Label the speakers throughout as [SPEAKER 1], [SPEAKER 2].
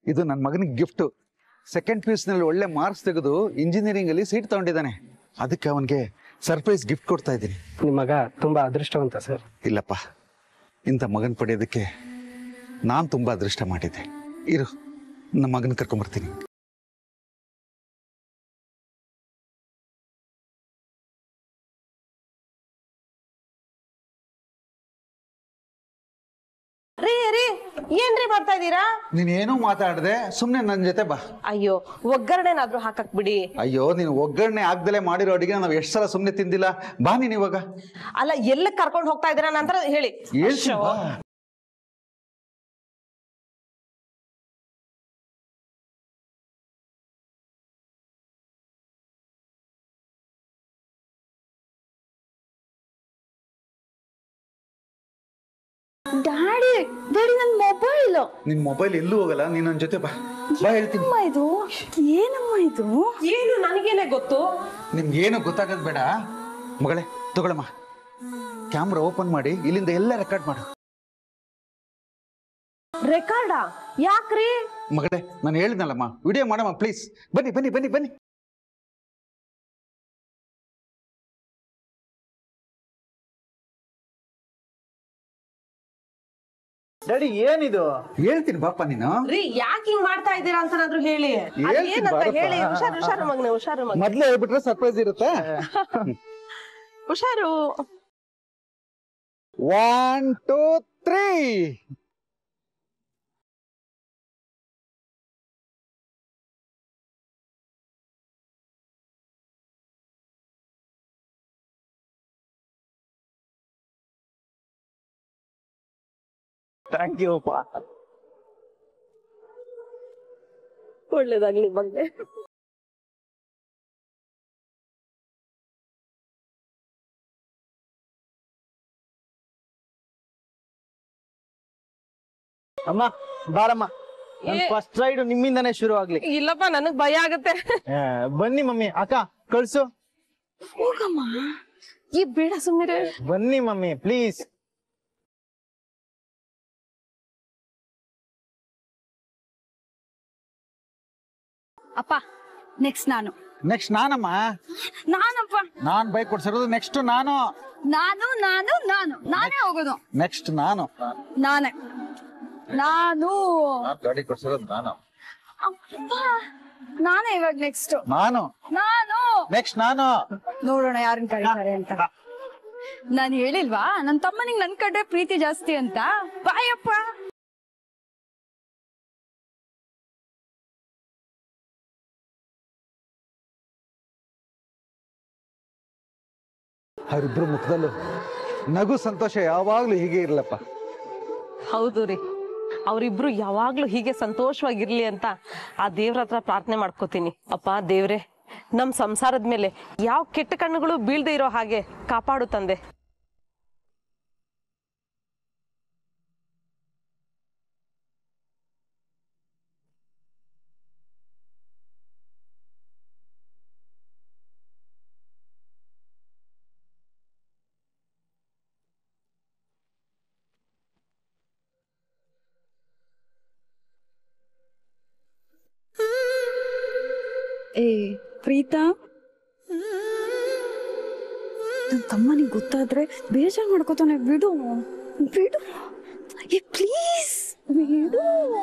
[SPEAKER 1] ಇದು ನನ್ನ ಮಗನಿಗೆ ಗಿಫ್ಟ್. ಸೆಕೆಂಡ್ PUC ನಲ್ಲಿ ಒಳ್ಳೆ ಮಾರ್ಕ್ಸ್ ತೆಗೆದು ಇಂಜಿನಿಯರಿಂಗ್ ಅಲ್ಲಿ ಸೀಟ್ ತಗೊಂಡಿದ್ದಾನೆ. ಅದಕ್ಕೆ ಅವನಿಗೆ ಸರ್ಪ್ರೈಸ್ ಗಿಫ್ಟ್ ಕೊಡ್ತಾ ಇದ್ದೀನಿ.
[SPEAKER 2] ನಿಮ್ಮ ಮಗ ತುಂಬಾ ಅದೃಷ್ಟವಂತ ಸರ್.
[SPEAKER 1] ಇಲ್ಲಪ್ಪ, ಇಂಥ ಮಗನ್ ಪಡೆಯೋದಕ್ಕೆ ನಾನು ತುಂಬಾ ಅದೃಷ್ಟ ಮಾಡಿದ್ದೆ. ಇರು, ನಮ್ಮ ಮಗನ ಕರ್ಕೊಂಡ್ಬರ್ತೀನಿ.
[SPEAKER 3] ಏನ್ರಿ ಮಾಡ್ತಾ ಇದೀರಾ?
[SPEAKER 1] ನೀನೇನು ಮಾತಾಡದೆ ಸುಮ್ನೆ ನನ್ ಜೊತೆ ಬಾ.
[SPEAKER 3] ಅಯ್ಯೋ, ಒಗ್ಗರಣೆನಾದ್ರೂ ಹಾಕಕ್ ಬಿಡಿ.
[SPEAKER 1] ಅಯ್ಯೋ, ನೀನು ಒಗ್ಗರಣೆ ಆಗ್ದಲೆ ಮಾಡಿರೋ ಅಡಿಗೆ ನಾವು ಎಷ್ಟು ಸಲ ಸುಮ್ನೆ ತಿಂದಿಲ್ಲ. ಬಾ ನೀನ್ ಇವಾಗ.
[SPEAKER 3] ಅಲ್ಲ, ಎಲ್ಲ ಕರ್ಕೊಂಡು ಹೋಗ್ತಾ ಇದೀರಾ ನಂತರ ಹೇಳಿ.
[SPEAKER 1] ಹೇಳ್ತೀನಿ ಬಾ.
[SPEAKER 4] ಡ್ಯಾಡಿ ಡ್ಯಾಡಿ ನನ್ ಮೊಬೈಲ್.
[SPEAKER 1] ನಿನ್ ಮೊಬೈಲ್ ಎಲ್ಲೂ ಹೋಗಲ್ಲ, ನೀನ್ ನನ್ ಜೊತೆ ಬಾ. ಬಾ ಹೇಳ್ತೀನಿ.
[SPEAKER 4] ಇದು ಏನಮ್ಮ ಇದು?
[SPEAKER 3] ಏನು ನನಗೇನೆ ಗೊತ್ತು.
[SPEAKER 1] ನಿಮ್ಗೆ ಏನು ಗೊತ್ತಾಗದ್ ಬೇಡ ಮಗಳೇ. ತಗೊಳಮ್ಮ, ಕ್ಯಾಮ್ರಾ ಓಪನ್ ಮಾಡಿ ಇಲ್ಲಿಂದ ಎಲ್ಲ ರೆಕಾರ್ಡ್ ಮಾಡು.
[SPEAKER 3] ರೆಕಾರ್ಡಾ? ಯಾಕ್ರಿ?
[SPEAKER 1] ಮಗಳೇ, ನಾನು ಹೇಳಿದ್ನಲ್ಲಮ್ಮ, ವಿಡಿಯೋ ಮಾಡಮ್ಮ ಪ್ಲೀಸ್. ಬನ್ನಿ ಬನ್ನಿ ಬನ್ನಿ ಬನ್ನಿ.
[SPEAKER 2] ಡ್ಯಾಡಿ ಏನಿದು?
[SPEAKER 1] ಹೇಳ್ತೀನಿ ಬಾಪ ನೀನು.
[SPEAKER 3] ರೀ, ಯಾಕೆ ಹಿಂಗ್ ಮಾಡ್ತಾ ಇದ್ದೀರಾ ಅಂತನಾದ್ರೂ ಹೇಳಿ. ಏನಂತ ಹೇಳಿ. ಹುಷಾರು ಹುಷಾರು ಮಗನೆ, ಹುಷಾರು ಮಗ.
[SPEAKER 1] ಮೊದ್ಲೇ ಹೇಳ್ಬಿಟ್ರೆ ಸರ್ಪ್ರೈಸ್ ಇರುತ್ತೆ.
[SPEAKER 3] ಹುಷಾರು.
[SPEAKER 1] 1 2 3.
[SPEAKER 2] ಥ್ಯಾಂಕ್ ಯು ಅಪ್ಪ.
[SPEAKER 3] ಒಳ್ಳೇದಾಗ್ಲಿ ಬಗ್ಗೆ.
[SPEAKER 2] ಅಮ್ಮ ಬಾರಮ್ಮ, ಫಸ್ಟ್ ರೈಡ್ ನಿಮ್ಮಿಂದಾನೇ ಶುರು ಆಗ್ಲಿ.
[SPEAKER 3] ಇಲ್ಲಪ್ಪ, ನನಗ್ ಭಯ ಆಗತ್ತೆ.
[SPEAKER 2] ಬನ್ನಿ ಮಮ್ಮಿ. ಅಕ್ಕ ಕಳ್ಸು.
[SPEAKER 4] ಹೋಗಮ್ಮ.
[SPEAKER 3] ಈ ಬೇಡ, ಸುಮ್ಮನೆ.
[SPEAKER 2] ಬನ್ನಿ ಮಮ್ಮಿ ಪ್ಲೀಸ್.
[SPEAKER 4] ಅಪ್ಪ, ನೆಕ್ಸ್ಟ್ ನಾನು.
[SPEAKER 1] ನೆಕ್ಸ್ಟ್ ನಾನಮ್ಮ.
[SPEAKER 4] ನಾನಪ್ಪ.
[SPEAKER 1] ನಾನ್ ಬೈಕ್ ಕೊಡ್ಸಿರೋದು. ನೆಕ್ಸ್ಟ್ ನಾನು.
[SPEAKER 4] ನಾನು ನಾನು ನಾನು ನಾನೇ ಹೋಗೋದು.
[SPEAKER 1] ನೆಕ್ಸ್ಟ್ ನಾನು.
[SPEAKER 4] ನಾನೇ. ನಾನು
[SPEAKER 1] ಗಾಡಿ ಕೊಡ್ಸಿರೋದು ನಾನು.
[SPEAKER 4] ಅಪ್ಪ, ನಾನೇ ಇವಾಗ ನೆಕ್ಸ್ಟ್.
[SPEAKER 1] ನಾನು.
[SPEAKER 4] ನಾನು
[SPEAKER 1] ನೆಕ್ಸ್ಟ್ ನಾನು.
[SPEAKER 4] ನೋಡೋಣ ಯಾರನ್ನ ಕರೀತಾರೆ ಅಂತ. ನಾನು ಹೇಳಿಲ್ವಾ ನನ್ ತಮ್ಮನಿಗೆ ನನ್ ಕಡೆ ಪ್ರೀತಿ ಜಾಸ್ತಿ ಅಂತ. ಬಾಯಪ್ಪ.
[SPEAKER 1] ಅವರಿಬ್ರು ಮುಖದಲ್ಲೂ ನಗು ಸಂತೋಷ ಯಾವಾಗ್ಲೂ ಹೀಗೆ ಇರ್ಲಪ್ಪ.
[SPEAKER 3] ಹೌದು ರೀ, ಅವರಿಬ್ರು ಯಾವಾಗ್ಲೂ ಹೀಗೆ ಸಂತೋಷವಾಗಿರ್ಲಿ ಅಂತ ಆ ದೇವ್ರ ಹತ್ರ ಪ್ರಾರ್ಥನೆ ಮಾಡ್ಕೋತೀನಿ. ಅಪ್ಪ ದೇವ್ರೆ, ನಮ್ ಸಂಸಾರದ ಮೇಲೆ ಯಾವ ಕೆಟ್ಟ ಕಣ್ಣುಗಳು ಬೀಳ್ದೆ ಇರೋ ಹಾಗೆ ಕಾಪಾಡು ತಂದೆ.
[SPEAKER 4] ಏ ಪ್ರೀತಾ, ನನ್ ತಮ್ಮನಿಗೆ ಗೊತ್ತಾದ್ರೆ ಬೇಜಾರ್ ಮಾಡ್ಕೋತಾನೆ. ಬಿಡು ಬಿಡು, ಏ ಪ್ಲೀಸ್ ಬಿಡು.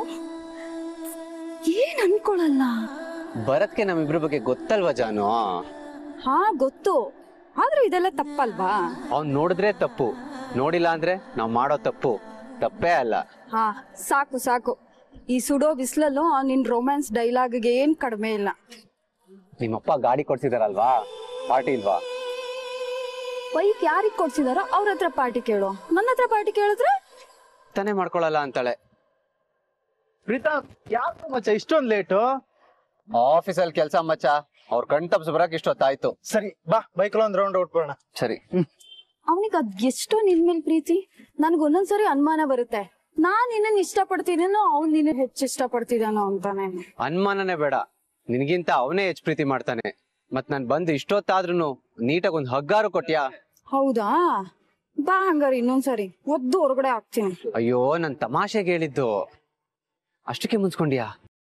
[SPEAKER 4] ಏನ್ ಅನ್ಕೊಳಲ್ಲ.
[SPEAKER 5] ಭರತ್ಗೆ ನಮ್ಮಿಬ್ರ ಬಗ್ಗೆ ಗೊತ್ತಲ್ವಾ ಜಾನು?
[SPEAKER 4] ಹಾ ಗೊತ್ತು, ಆದ್ರೆ ಇದೆಲ್ಲ ತಪ್ಪಲ್ವಾ?
[SPEAKER 5] ಅವ್ನ್ ನೋಡಿದ್ರೆ ತಪ್ಪು, ನೋಡಿಲ್ಲ ಅಂದ್ರೆ ನಾವ್ ಮಾಡೋ ತಪ್ಪು ತಪ್ಪೇ ಅಲ್ಲ.
[SPEAKER 4] ಹಾ ಸಾಕು ಸಾಕು. ಈ ಸುಡೋ ಬಿಸ್ಲಲ್ಲೂ ನಿನ್ ರೊಮ್ಯಾನ್ಸ್ ಡೈಲಾಗ್ಗೆ ಏನ್ ಕಡಿಮೆ ಇಲ್ಲ.
[SPEAKER 5] ನಿಮ್ಮಪ್ಪ ಗಾಡಿ ಕೊಡ್ಸಿದಾರಲ್ವಾ, ಪಾರ್ಟಿ ಇಲ್ವಾ?
[SPEAKER 4] ಬೈಕ್ ಯಾರಿಗ್ ಕೊಡ್ಸಿದಾರೋ ಅವ್ರ ಹತ್ರ ಪಾರ್ಟಿ ಕೇಳು. ನನ್ನ ಹತ್ರ ಪಾರ್ಟಿ ಕೇಳಿದ್ರೆ
[SPEAKER 5] ತಾನೇ ಮಾಡ್ಕೊಳಲ್ಲ ಅಂತಾಳೆ.
[SPEAKER 2] ಪ್ರೀತಾ, ಯಾಕೆ ಮಚ್ಚ ಇಷ್ಟೊಂದ್ ಲೇಟು?
[SPEAKER 5] ಆಫೀಸಲ್ಲಿ ಕೆಲ್ಸ ಮಚ್ಚ, ಅವ್ರ ಕಣ್ ತಪ್ಸ್ ಬರಕ್ ಇಷ್ಟೊತ್ತಾಯ್ತು.
[SPEAKER 2] ಸರಿ ಬಾ, ಬೈಕಲ್ಲಿ ಒಂದ್ ರೌಂಡ್ ಔಟ್ ಬರೋಣ.
[SPEAKER 5] ಸರಿ.
[SPEAKER 4] ಅವನಿಗೆ ಅದ್ ಎಷ್ಟೋ ನಿನ್ ಮೇಲ್ ಪ್ರೀತಿ. ನನ್ಗ ಒಂದೊಂದ್ಸರಿ ಅನುಮಾನ ಬರುತ್ತೆ, ನಾನ್ ನಿನ್ನ ಇಷ್ಟ ಪಡ್ತಿದ್ದೀನೋ ಅವ್ನ್ ನಿನ್ನ ಹೆಚ್ಚು ಇಷ್ಟ ಪಡ್ತಿದ್ದಾನೋ ಅಂತಾನೆ.
[SPEAKER 5] ಅನುಮಾನನೇ ಬೇಡ, ನಿನ್ಗಿಂತ ಅವನೇ ಹೆಚ್ಚು ಪ್ರೀತಿ ಮಾಡ್ತಾನೆ. ಮತ್ ನಾನ್ ಬಂದು ಇಷ್ಟೊತ್ತಾದ್ರೂ ನೀಟಾಗಿ ಒಂದ್ ಹಗ್ಗಾರು ಕೊಟ್ಯಾ?
[SPEAKER 4] ಹೌದಾ, ಬಾ ಹಂಗಾರ ಇನ್ನೊಂದ್ಸರಿ ಒದ್ದು ಹೊರಗಡೆ ಹಾಕ್ತೀನಿ.
[SPEAKER 5] ಅಯ್ಯೋ, ನನ್ ತಮಾಷೆಗೆ ಹೇಳಿದ್ದು, ಅಷ್ಟಕ್ಕೆ ಮುನ್ಸ್ಕೊಂಡ್ಯಾ?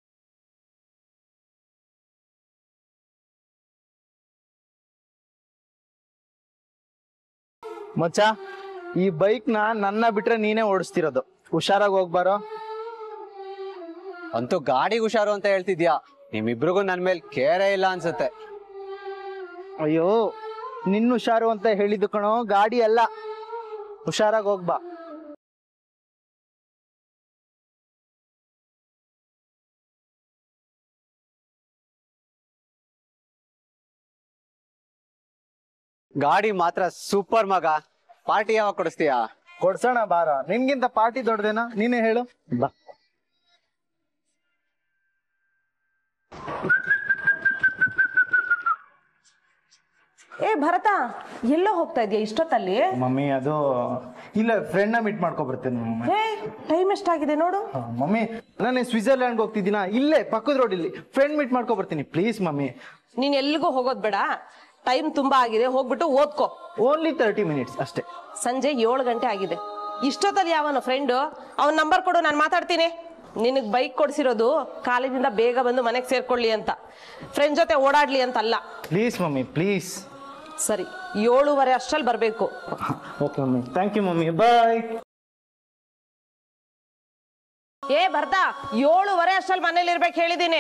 [SPEAKER 2] ಮಚ್ಚ ಈ ಬೈಕ್ ನನ್ನ ಬಿಟ್ರೆ ನೀನೇ ಓಡಿಸ್ತಿರೋದು, ಹುಷಾರಾಗಿ ಹೋಗ್ಬಾರೋ.
[SPEAKER 5] ಅಂತೂ ಗಾಡಿ ಹುಷಾರು ಅಂತ ಹೇಳ್ತಿದ್ಯಾ, ನಿಮ್ಮಿಬ್ರಿಗೂ ನನ್ ಮೇಲೆ ಕೇರೇ ಇಲ್ಲ ಅನ್ಸುತ್ತೆ.
[SPEAKER 2] ಅಯ್ಯೋ ನಿನ್ನ ಹುಷಾರು ಅಂತ ಹೇಳಿದ್ದು ಕಣೋ, ಗಾಡಿ ಅಲ್ಲ. ಹುಷಾರಾಗಿ ಹೋಗ್ಬಾ.
[SPEAKER 5] ಗಾಡಿ ಮಾತ್ರ ಸೂಪರ್ ಮಗ. ಪಾರ್ಟಿ ಯಾವಾಗ ಕೊಡಿಸ್ತೀಯಾ?
[SPEAKER 2] ಕೊಡ್ಸೋಣ ಬಾರ, ನಿನ್ಗಿಂತ ಪಾರ್ಟಿ ದೊಡ್ಡದೇನಾ, ನೀನೇ ಹೇಳು ಬಾ.
[SPEAKER 3] ಏ ಭರತ, ಎಲ್ಲೋ ಹೋಗ್ತಾ ಇದೆಯಾ ಇಷ್ಟೊತ್ತಲ್ಲಿ?
[SPEAKER 2] ಮಮ್ಮಿ ಅದು ಇಲ್ಲ, ಫ್ರೆಂಡ್ನ ಮೀಟ್ ಮಾಡ್ಕೊ ಬರ್ತೇನೆ ಮಮ್ಮಿ.
[SPEAKER 3] ಹೇ, ಟೈಮ್ ಎಷ್ಟಾಗಿದೆ ನೋಡು.
[SPEAKER 2] ಮಮ್ಮಿ ನಾನು ಸ್ವಿಟ್ಜರ್ಲ್ಯಾಂಡ್ಗೆ ಹೋಗ್ತಿದ್ದೀನ, ಇಲ್ಲೇ ಪಕ್ಕದ ರೋಡ್ ಇಲ್ಲಿ ಫ್ರೆಂಡ್ ಮೀಟ್ ಮಾಡ್ಕೊ ಬರ್ತೀನಿ ಪ್ಲೀಸ್ ಮಮ್ಮಿ.
[SPEAKER 3] ನೀನ್ ಎಲ್ಲಿಗೂ ಹೋಗೋದ್ ಬೇಡ, ಟೈಮ್ ತುಂಬಾ ಆಗಿದೆ, ಹೋಗ್ಬಿಟ್ಟು ಓದ್ಕೋ.
[SPEAKER 2] ಓನ್ಲಿ 30 minutes ಅಷ್ಟೇ.
[SPEAKER 3] ಸಂಜೆ 7 ಗಂಟೆ ಆಗಿದೆ. ಇಷ್ಟೊತ್ತಲ್ಲಿ ಯಾವನು ಫ್ರೆಂಡು? ಅವನ್ ನಂಬರ್ ಕೊಡು, ನಾನು ಮಾತಾಡ್ತೀನಿ. ನಿನಗ್ ಬೈಕ್ ಕೊಡ್ಸಿರೋದು ಕಾಲೇಜಿಂದ ಬೇಗ ಬಂದು ಮನೆಗೆ ಸೇರ್ಕೊಳ್ಳಿ ಅಂತ, ಫ್ರೆಂಡ್ ಜೊತೆ ಓಡಾಡ್ಲಿ ಅಂತ ಅಲ್ಲ.
[SPEAKER 2] Please mummy please.
[SPEAKER 3] ಸರಿ, 7:15 ಅಷ್ಟರಲ್ಲಿ ಬರ್ಬೇಕು.
[SPEAKER 2] Okay mummy, thank you mummy, bye.
[SPEAKER 3] ಏ ಭರತ, 7:15 ಅಷ್ಟರಲ್ಲಿ ಮನೇಲಿ ಇರ್ಬೇಕು ಹೇಳಿದೀನಿ.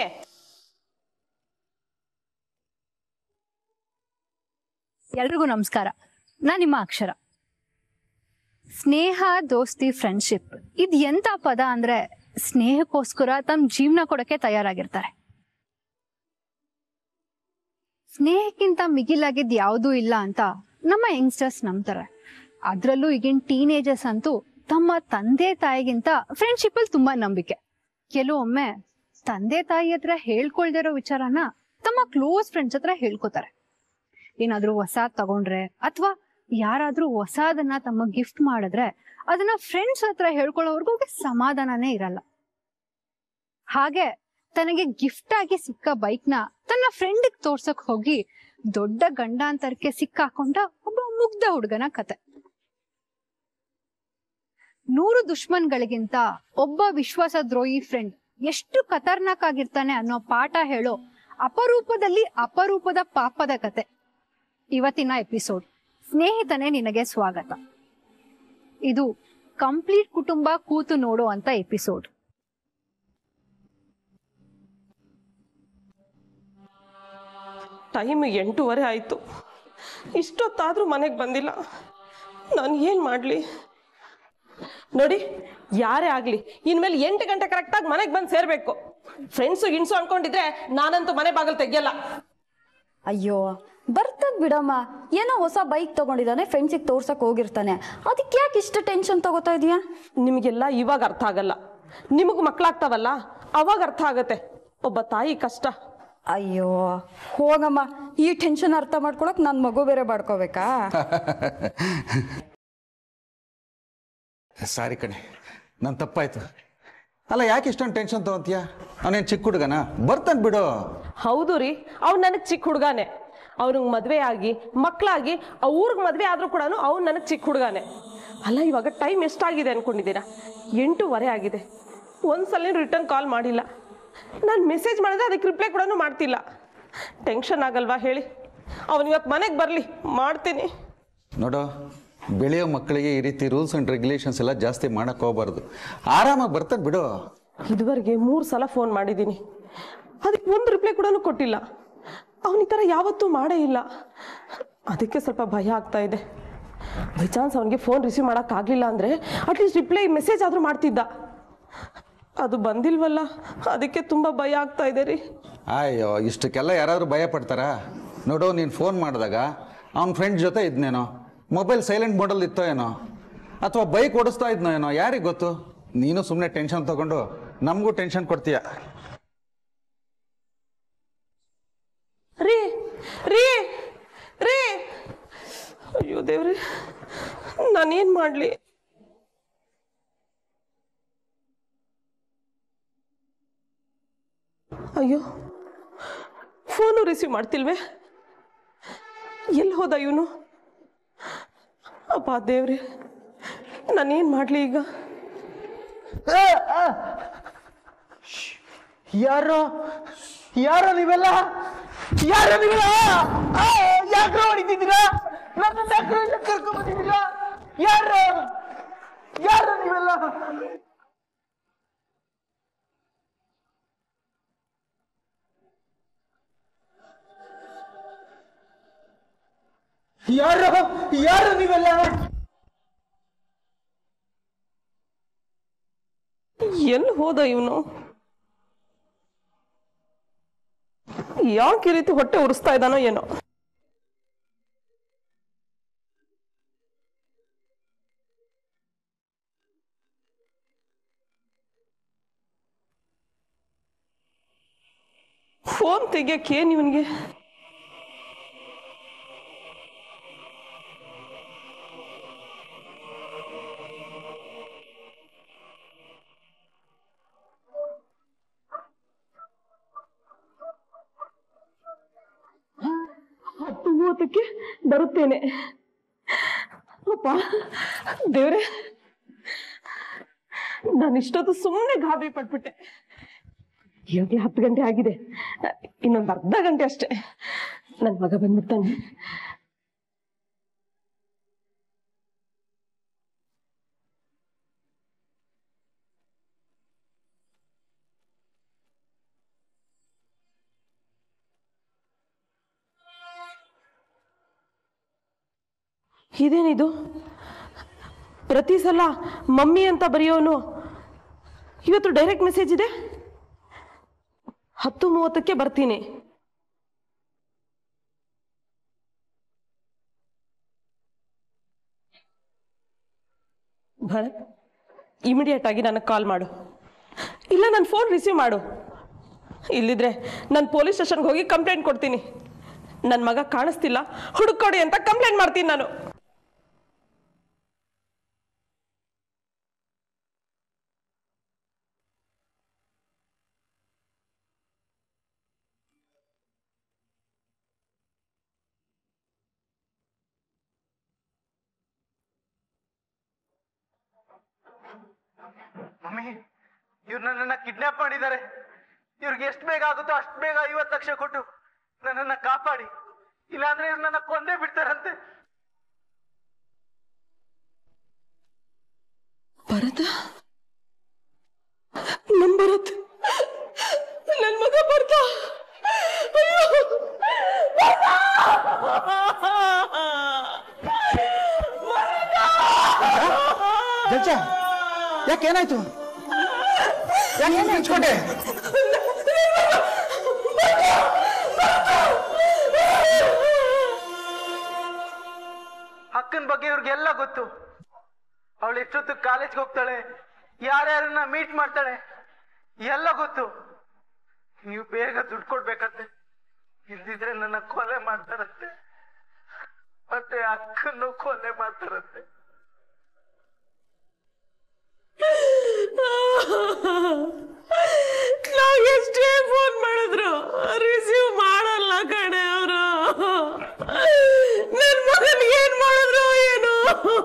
[SPEAKER 6] ಎಲ್ರಿಗೂ ನಮಸ್ಕಾರ. ನಾನು ನಿಮ್ಮ ಅಕ್ಷರ. ಸ್ನೇಹ, ದೋಸ್ತಿ, ಫ್ರೆಂಡ್ಶಿಪ್ ಇದು ಎಂತ ಪದ ಅಂದ್ರೆ ಸ್ನೇಹಕ್ಕೋಸ್ಕರ ತಮ್ಮ ಜೀವನ ಕೊಡಕ್ಕೆ ತಯಾರಾಗಿರ್ತಾರೆ. ಸ್ನೇಹಕ್ಕಿಂತ ಮಿಗಿಲಾಗಿದ್ ಯಾವುದೂ ಇಲ್ಲ ಅಂತ ನಮ್ಮ ಯಂಗ್ಸ್ಟರ್ಸ್ ನಂಬ್ತಾರೆ. ಅದ್ರಲ್ಲೂ ಈಗಿನ ಟೀನೇಜರ್ಸ್ ಅಂತೂ ತಮ್ಮ ತಂದೆ ತಾಯಿಗಿಂತ ಫ್ರೆಂಡ್ಶಿಪ್ ಅಲ್ಲಿ ತುಂಬಾ ನಂಬಿಕೆ. ಕೆಲವೊಮ್ಮೆ ತಂದೆ ತಾಯಿ ಹತ್ರ ಹೇಳ್ಕೊಳ್ದಿರೋ ವಿಚಾರನ ತಮ್ಮ ಕ್ಲೋಸ್ ಫ್ರೆಂಡ್ಸ್ ಹತ್ರ ಹೇಳ್ಕೊತಾರೆ. ಏನಾದ್ರೂ ಹೊಸಾದ್ ತಗೊಂಡ್ರೆ ಅಥವಾ ಯಾರಾದ್ರೂ ಹೊಸಾದನ್ನ ತಮ್ಮ ಗಿಫ್ಟ್ ಮಾಡಿದ್ರೆ ಅದನ್ನ ಫ್ರೆಂಡ್ಸ್ ಹತ್ರ ಹೇಳ್ಕೊಳ್ಳೋವರೆಗೂ ಸಮಾಧಾನನೇ ಇರಲ್ಲ. ಹಾಗೆ ತನಗೆ ಗಿಫ್ಟ್ ಆಗಿ ಸಿಕ್ಕ ಬೈಕ್ ನ ತನ್ನ ಫ್ರೆಂಡಿಗೆ ತೋರ್ಸಕ್ ಹೋಗಿ ದೊಡ್ಡ ಗಂಡಾಂತರಕ್ಕೆ ಸಿಕ್ಕಾಕೊಂಡ ಒಬ್ಬ ಮುಗ್ಧ ಹುಡುಗನ ಕತೆ. 100 ದುಶ್ಮನ್ಗಳಿಗಿಂತ ಒಬ್ಬ ವಿಶ್ವಾಸ ದ್ರೋಹಿ ಫ್ರೆಂಡ್ ಎಷ್ಟು ಖತರ್ನಾಕ್ ಆಗಿರ್ತಾನೆ ಅನ್ನೋ ಪಾಠ ಹೇಳೋ ಅಪರೂಪದಲ್ಲಿ ಅಪರೂಪದ ಪಾಪದ ಕತೆ ಇವತ್ತಿನ ಎಪಿಸೋಡ್. ಸ್ನೇಹಿತನೇ ನಿನಗೆ ಸ್ವಾಗತ. ಇದು ಕಂಪ್ಲೀಟ್ ಕುಟುಂಬ ಕೂತು ನೋಡೋ ಅಂತ ಎಪಿಸೋಡ್.
[SPEAKER 3] ಟೈಮ್ 8:15 ಆಯ್ತು, ಇಷ್ಟೊತ್ತಾದ್ರೂ ಮನೆಗೆ ಬಂದಿಲ್ಲ. ನಾನು ಏನ್ ಮಾಡ್ಲಿ? ನೋಡಿ, ಯಾರೇ ಆಗ್ಲಿ ಇನ್ಮೇಲೆ 8 ಗಂಟೆ ಕರೆಕ್ಟಾಗಿ ಮನೆಗೆ ಬಂದು ಸೇರ್ಬೇಕು. ಫ್ರೆಂಡ್ಸು ಗಿನ್ಸು ಅನ್ಕೊಂಡಿದ್ರೆ ನಾನಂತೂ ಮನೆ ಬಾಗಿಲು ತೆಗಿಯಲ್ಲ.
[SPEAKER 4] ಅಯ್ಯೋ ಬರ್ತದ್ ಬಿಡಮ್ಮ, ಏನೋ ಹೊಸ ಬೈಕ್ ತಗೊಂಡಿದ್ದಾನೆ, ಫ್ರೆಂಡ್ಸಿಗೆ ತೋರ್ಸಕ್ ಹೋಗಿರ್ತಾನೆ, ಅದಕ್ಕೆ ಯಾಕೆ ಇಷ್ಟು ಟೆನ್ಷನ್ ತಗೋತಾ ಇದೀಯಾ?
[SPEAKER 3] ನಿಮಗೆಲ್ಲ ಇವಾಗ ಅರ್ಥ ಆಗಲ್ಲ, ನಿಮಗ್ ಮಕ್ಕಳಾಗ್ತಾವಲ್ಲ ಅವಾಗ ಅರ್ಥ ಆಗತ್ತೆ ಒಬ್ಬ ತಾಯಿ ಕಷ್ಟ.
[SPEAKER 4] ಅಯ್ಯೋ ಹೋಗಮ್ಮ, ಈ ಟೆನ್ಷನ್ ಅರ್ಥ ಮಾಡ್ಕೊಳಕ್ ನನ್ ಮಗು ಬೇರೆ ಬಾಡ್ಕೋಬೇಕಾ?
[SPEAKER 1] ಸಾರಿ ಕಣೆ, ನನ್ ತಪ್ಪಾಯ್ತು. ಅಲ್ಲ, ಯಾಕೆ ಇಷ್ಟೊಂದು ಟೆನ್ಷನ್ ತಗೊಂತೀಯ? ಅವನೇನು ಚಿಕ್ಕ ಹುಡುಗನ, ಬರ್ತಾನೆ ಬಿಡು.
[SPEAKER 3] ಹೌದು ರೀ, ಅವ್ನು ನನಗೆ ಚಿಕ್ಕ ಹುಡುಗಾನೆ. ಅವ್ನಿಗೆ ಮದುವೆ ಆಗಿ ಮಕ್ಕಳಾಗಿ ಊರಿಗೆ ಮದುವೆ ಆದ್ರೂ ಕೂಡ ಅವ್ನು ನನಗೆ ಚಿಕ್ಕ ಹುಡುಗಾನೆ. ಅಲ್ಲ, ಇವಾಗ ಟೈಮ್ ಎಷ್ಟಾಗಿದೆ ಅನ್ಕೊಂಡಿದ್ದೀರಾ? 8:15 ಆಗಿದೆ. ಒಂದ್ಸಲ ರಿಟರ್ನ್ ಕಾಲ್ ಮಾಡಿಲ್ಲ. ನಾನು ಮೆಸೇಜ್ ಮಾಡಿದ್ರೆ ಅದಕ್ಕೆ ರಿಪ್ಲೈ ಕೂಡ ಮಾಡ್ತಿಲ್ಲ. ಟೆನ್ಷನ್ ಆಗಲ್ವಾ ಹೇಳಿ? ಅವನು ಇವತ್ತು ಮನೆಗೆ ಬರಲಿ, ಮಾಡ್ತೀನಿ.
[SPEAKER 1] ನೋಡು, ಬೆಳೆಯೋ ಮಕ್ಕಳಿಗೆ ಈ ರೀತಿ ರೂಲ್ಸ್ ಆ್ಯಂಡ್ ರೆಗ್ಯುಲೇಷನ್ಸ್ ಎಲ್ಲ ಜಾಸ್ತಿ ಮಾಡಕ್ಕೆ ಹೋಗ್ಬಾರ್ದು. ಆರಾಮಾಗಿ ಬರ್ತಾನೆ ಬಿಡು.
[SPEAKER 3] ಇದುವರೆಗೆ 3 ಸಲ ಫೋನ್ ಮಾಡಿದ್ದೀನಿ, ಅದಕ್ಕೆ ಒಂದು ರಿಪ್ಲೈ ಕೂಡ ಕೊಟ್ಟಿಲ್ಲ. ಅವನ ಈ ಥರ ಯಾವತ್ತೂ ಮಾಡೇ ಇಲ್ಲ. ಅದಕ್ಕೆ ಸ್ವಲ್ಪ ಭಯ ಆಗ್ತಾ ಇದೆ. ಬೈ ಚಾನ್ಸ್ ಅವನಿಗೆ ಫೋನ್ ರಿಸೀವ್ ಮಾಡೋಕ್ಕಾಗಲಿಲ್ಲ ಅಂದರೆ ಅಟ್ಲೀಸ್ಟ್ ರಿಪ್ಲೈ ಮೆಸೇಜ್ ಆದರೂ ಮಾಡ್ತಿದ್ದ. ಅದು ಬಂದಿಲ್ವಲ್ಲ, ಅದಕ್ಕೆ ತುಂಬ ಭಯ ಆಗ್ತಾ ಇದೆ ರೀ.
[SPEAKER 1] ಅಯ್ಯೋ, ಇಷ್ಟಕ್ಕೆಲ್ಲ ಯಾರಾದರೂ ಭಯ ಪಡ್ತಾರಾ? ನೋಡು, ನೀನು ಫೋನ್ ಮಾಡಿದಾಗ ಅವನ ಫ್ರೆಂಡ್ ಜೊತೆ ಇದ್ನೇನೋ, ಮೊಬೈಲ್ ಸೈಲೆಂಟ್ ಮೋಡಲ್ಲಿ ಇತ್ತೋ ಏನೋ, ಅಥವಾ ಬೈಕ್ ಓಡಿಸ್ತಾ ಇದ್ನೋ ಏನೋ, ಯಾರಿಗೆ ಗೊತ್ತು? ನೀನು ಸುಮ್ಮನೆ ಟೆನ್ಷನ್ ತಗೊಂಡು ನಮಗೂ ಟೆನ್ಷನ್ ಕೊಡ್ತೀಯ.
[SPEAKER 3] ರೀ ರೀ ರೀ ಅಯ್ಯೋ ದೇವ್ರಿ, ನಾನೇನು ಮಾಡಲಿ? ಅಯ್ಯೋ, ಫೋನು ರಿಸೀವ್ ಮಾಡ್ತಿಲ್ವೇ? ಎಲ್ಲಿ ಹೋದ ಇವನು? ಅಪ್ಪ ದೇವ್ರಿ, ನಾನೇನು ಮಾಡಲಿ ಈಗ?
[SPEAKER 2] ಯಾರೋ ಯಾರೋ ನೀವೆಲ್ಲ, ಯಾರೋ ನೀವೆಲ್ಲ ಯಾಕೆ ಹೊಡಿತಿದ್ದೀರಾ? ನನ್ನ ಕರ್ಕೊಂಡ್ ಬಂದಿದ್ದೀರಾ? ಯಾರು ಯಾರು ನೀವೆಲ್ಲ? ಯಾರು ಯಾರು ನೀವೆಲ್ಲ?
[SPEAKER 3] ಎಲ್ಲಿ ಹೋದ ಇವನು? ಯಾಕೆ ಈ ರೀತಿ ಹೊಟ್ಟೆ ಉರಿಸ್ತಾ ಇದ್ದಾನೋ ಏನೋ. ಫೋನ್ ತೆಗಿಯಕ್ಕೇನ್ ಇವನ್ಗೆ? ಕ್ಕೆ ಬರುತ್ತೇನೆ. ಅಪ್ಪ ದೇವ್ರೆ, ನಾನು ಇಷ್ಟೊತ್ತು ಸುಮ್ಮನೆ ಗಾಬರಿ ಪಟ್ಬಿಟ್ಟೆ. ಇವಾಗ 10 ಗಂಟೆ ಆಗಿದೆ, ಇನ್ನೊಂದು ಅರ್ಧ ಗಂಟೆ ಅಷ್ಟೇ, ನನ್ನ ಮಗ ಬಂದ್ಬಿಡ್ತಾನೆ. ಇದೇನಿದು? ಪ್ರತಿ ಸಲ ಮಮ್ಮಿ ಅಂತ ಬರೆಯೋನು ಇವತ್ತು ಡೈರೆಕ್ಟ್ ಮೆಸೇಜ್ ಇದೆ. 10:30ಕ್ಕೆ ಬರ್ತೀನಿ. ಭರತ್, ಇಮಿಡಿಯೇಟ್ ಆಗಿ ನನಗೆ ಕಾಲ್ ಮಾಡು, ಇಲ್ಲ ನನ್ನ ಫೋನ್ ರಿಸೀವ್ ಮಾಡು. ಇಲ್ಲಿದ್ರೆ ನಾನು ಪೊಲೀಸ್ ಸ್ಟೇಷನ್ಗೆ ಹೋಗಿ ಕಂಪ್ಲೇಂಟ್ ಕೊಡ್ತೀನಿ. ನನ್ನ ಮಗ ಕಾಣಿಸ್ತಿಲ್ಲ, ಹುಡುಕೊಡಿ ಅಂತ ಕಂಪ್ಲೇಂಟ್ ಮಾಡ್ತೀನಿ ನಾನು.
[SPEAKER 2] ಮಮ್ಮಿ, ಇವ್ರು ನನ್ನನ್ನ ಕಿಡ್ನಾಪ್ ಮಾಡಿದ್ದಾರೆ. ಇವ್ರಿಗೆ ಎಷ್ಟು ಬೇಗ ಆಗುತ್ತೋ ಅಷ್ಟು ಬೇಗ 50 ಲಕ್ಷ ಕೊಟ್ಟು ನನ್ನನ್ನ ಕಾಪಾಡಿ, ಇಲ್ಲಾಂದ್ರೆ ಇವ್ರು ನನ್ನ ಕೊಂದೇ ಬಿಡ್ತಾರಂತೆ.
[SPEAKER 3] ಭರತ, ನನ್ ಭರತ್, ನನ್ ಮಗ ಬರ್ತಾ.
[SPEAKER 1] ಜಜ್ಜ, ಯಾಕೇನಾಯ್ತು? ಯಾಕೆ ಹಚ್ಕೊಂಡೆ?
[SPEAKER 2] ಅಕ್ಕನ ಬಗ್ಗೆ ಇವ್ರಿಗೆಲ್ಲ ಗೊತ್ತು. ಅವಳು ಎಷ್ಟೊತ್ತು ಕಾಲೇಜ್ಗೆ ಹೋಗ್ತಾಳೆ, ಯಾರ್ಯಾರನ್ನ ಮೀಟ್ ಮಾಡ್ತಾಳೆ, ಎಲ್ಲ ಗೊತ್ತು. ನೀವು ಬೇಗ ದುಡ್ಡು ಕೊಡ್ಬೇಕಂತೆ, ಇಲ್ದಿದ್ರೆ ನನ್ನ ಕೊಲೆ ಮಾಡ್ತಾರಂತೆ, ಮತ್ತೆ ಅಕ್ಕನ್ನು ಕೊಲೆ ಮಾಡ್ತಾರಂತೆ.
[SPEAKER 3] ನಾವ್ ಎಷ್ಟೇ ಫೋನ್ ಮಾಡಿದ್ರು ರಿಸೀವ್ ಮಾಡಲ್ಲ ಕಣೆ ಅವರು. ನನ್ ಮಗನ್ ಏನ್ ಮಾಡಿದ್ರು ಏನು?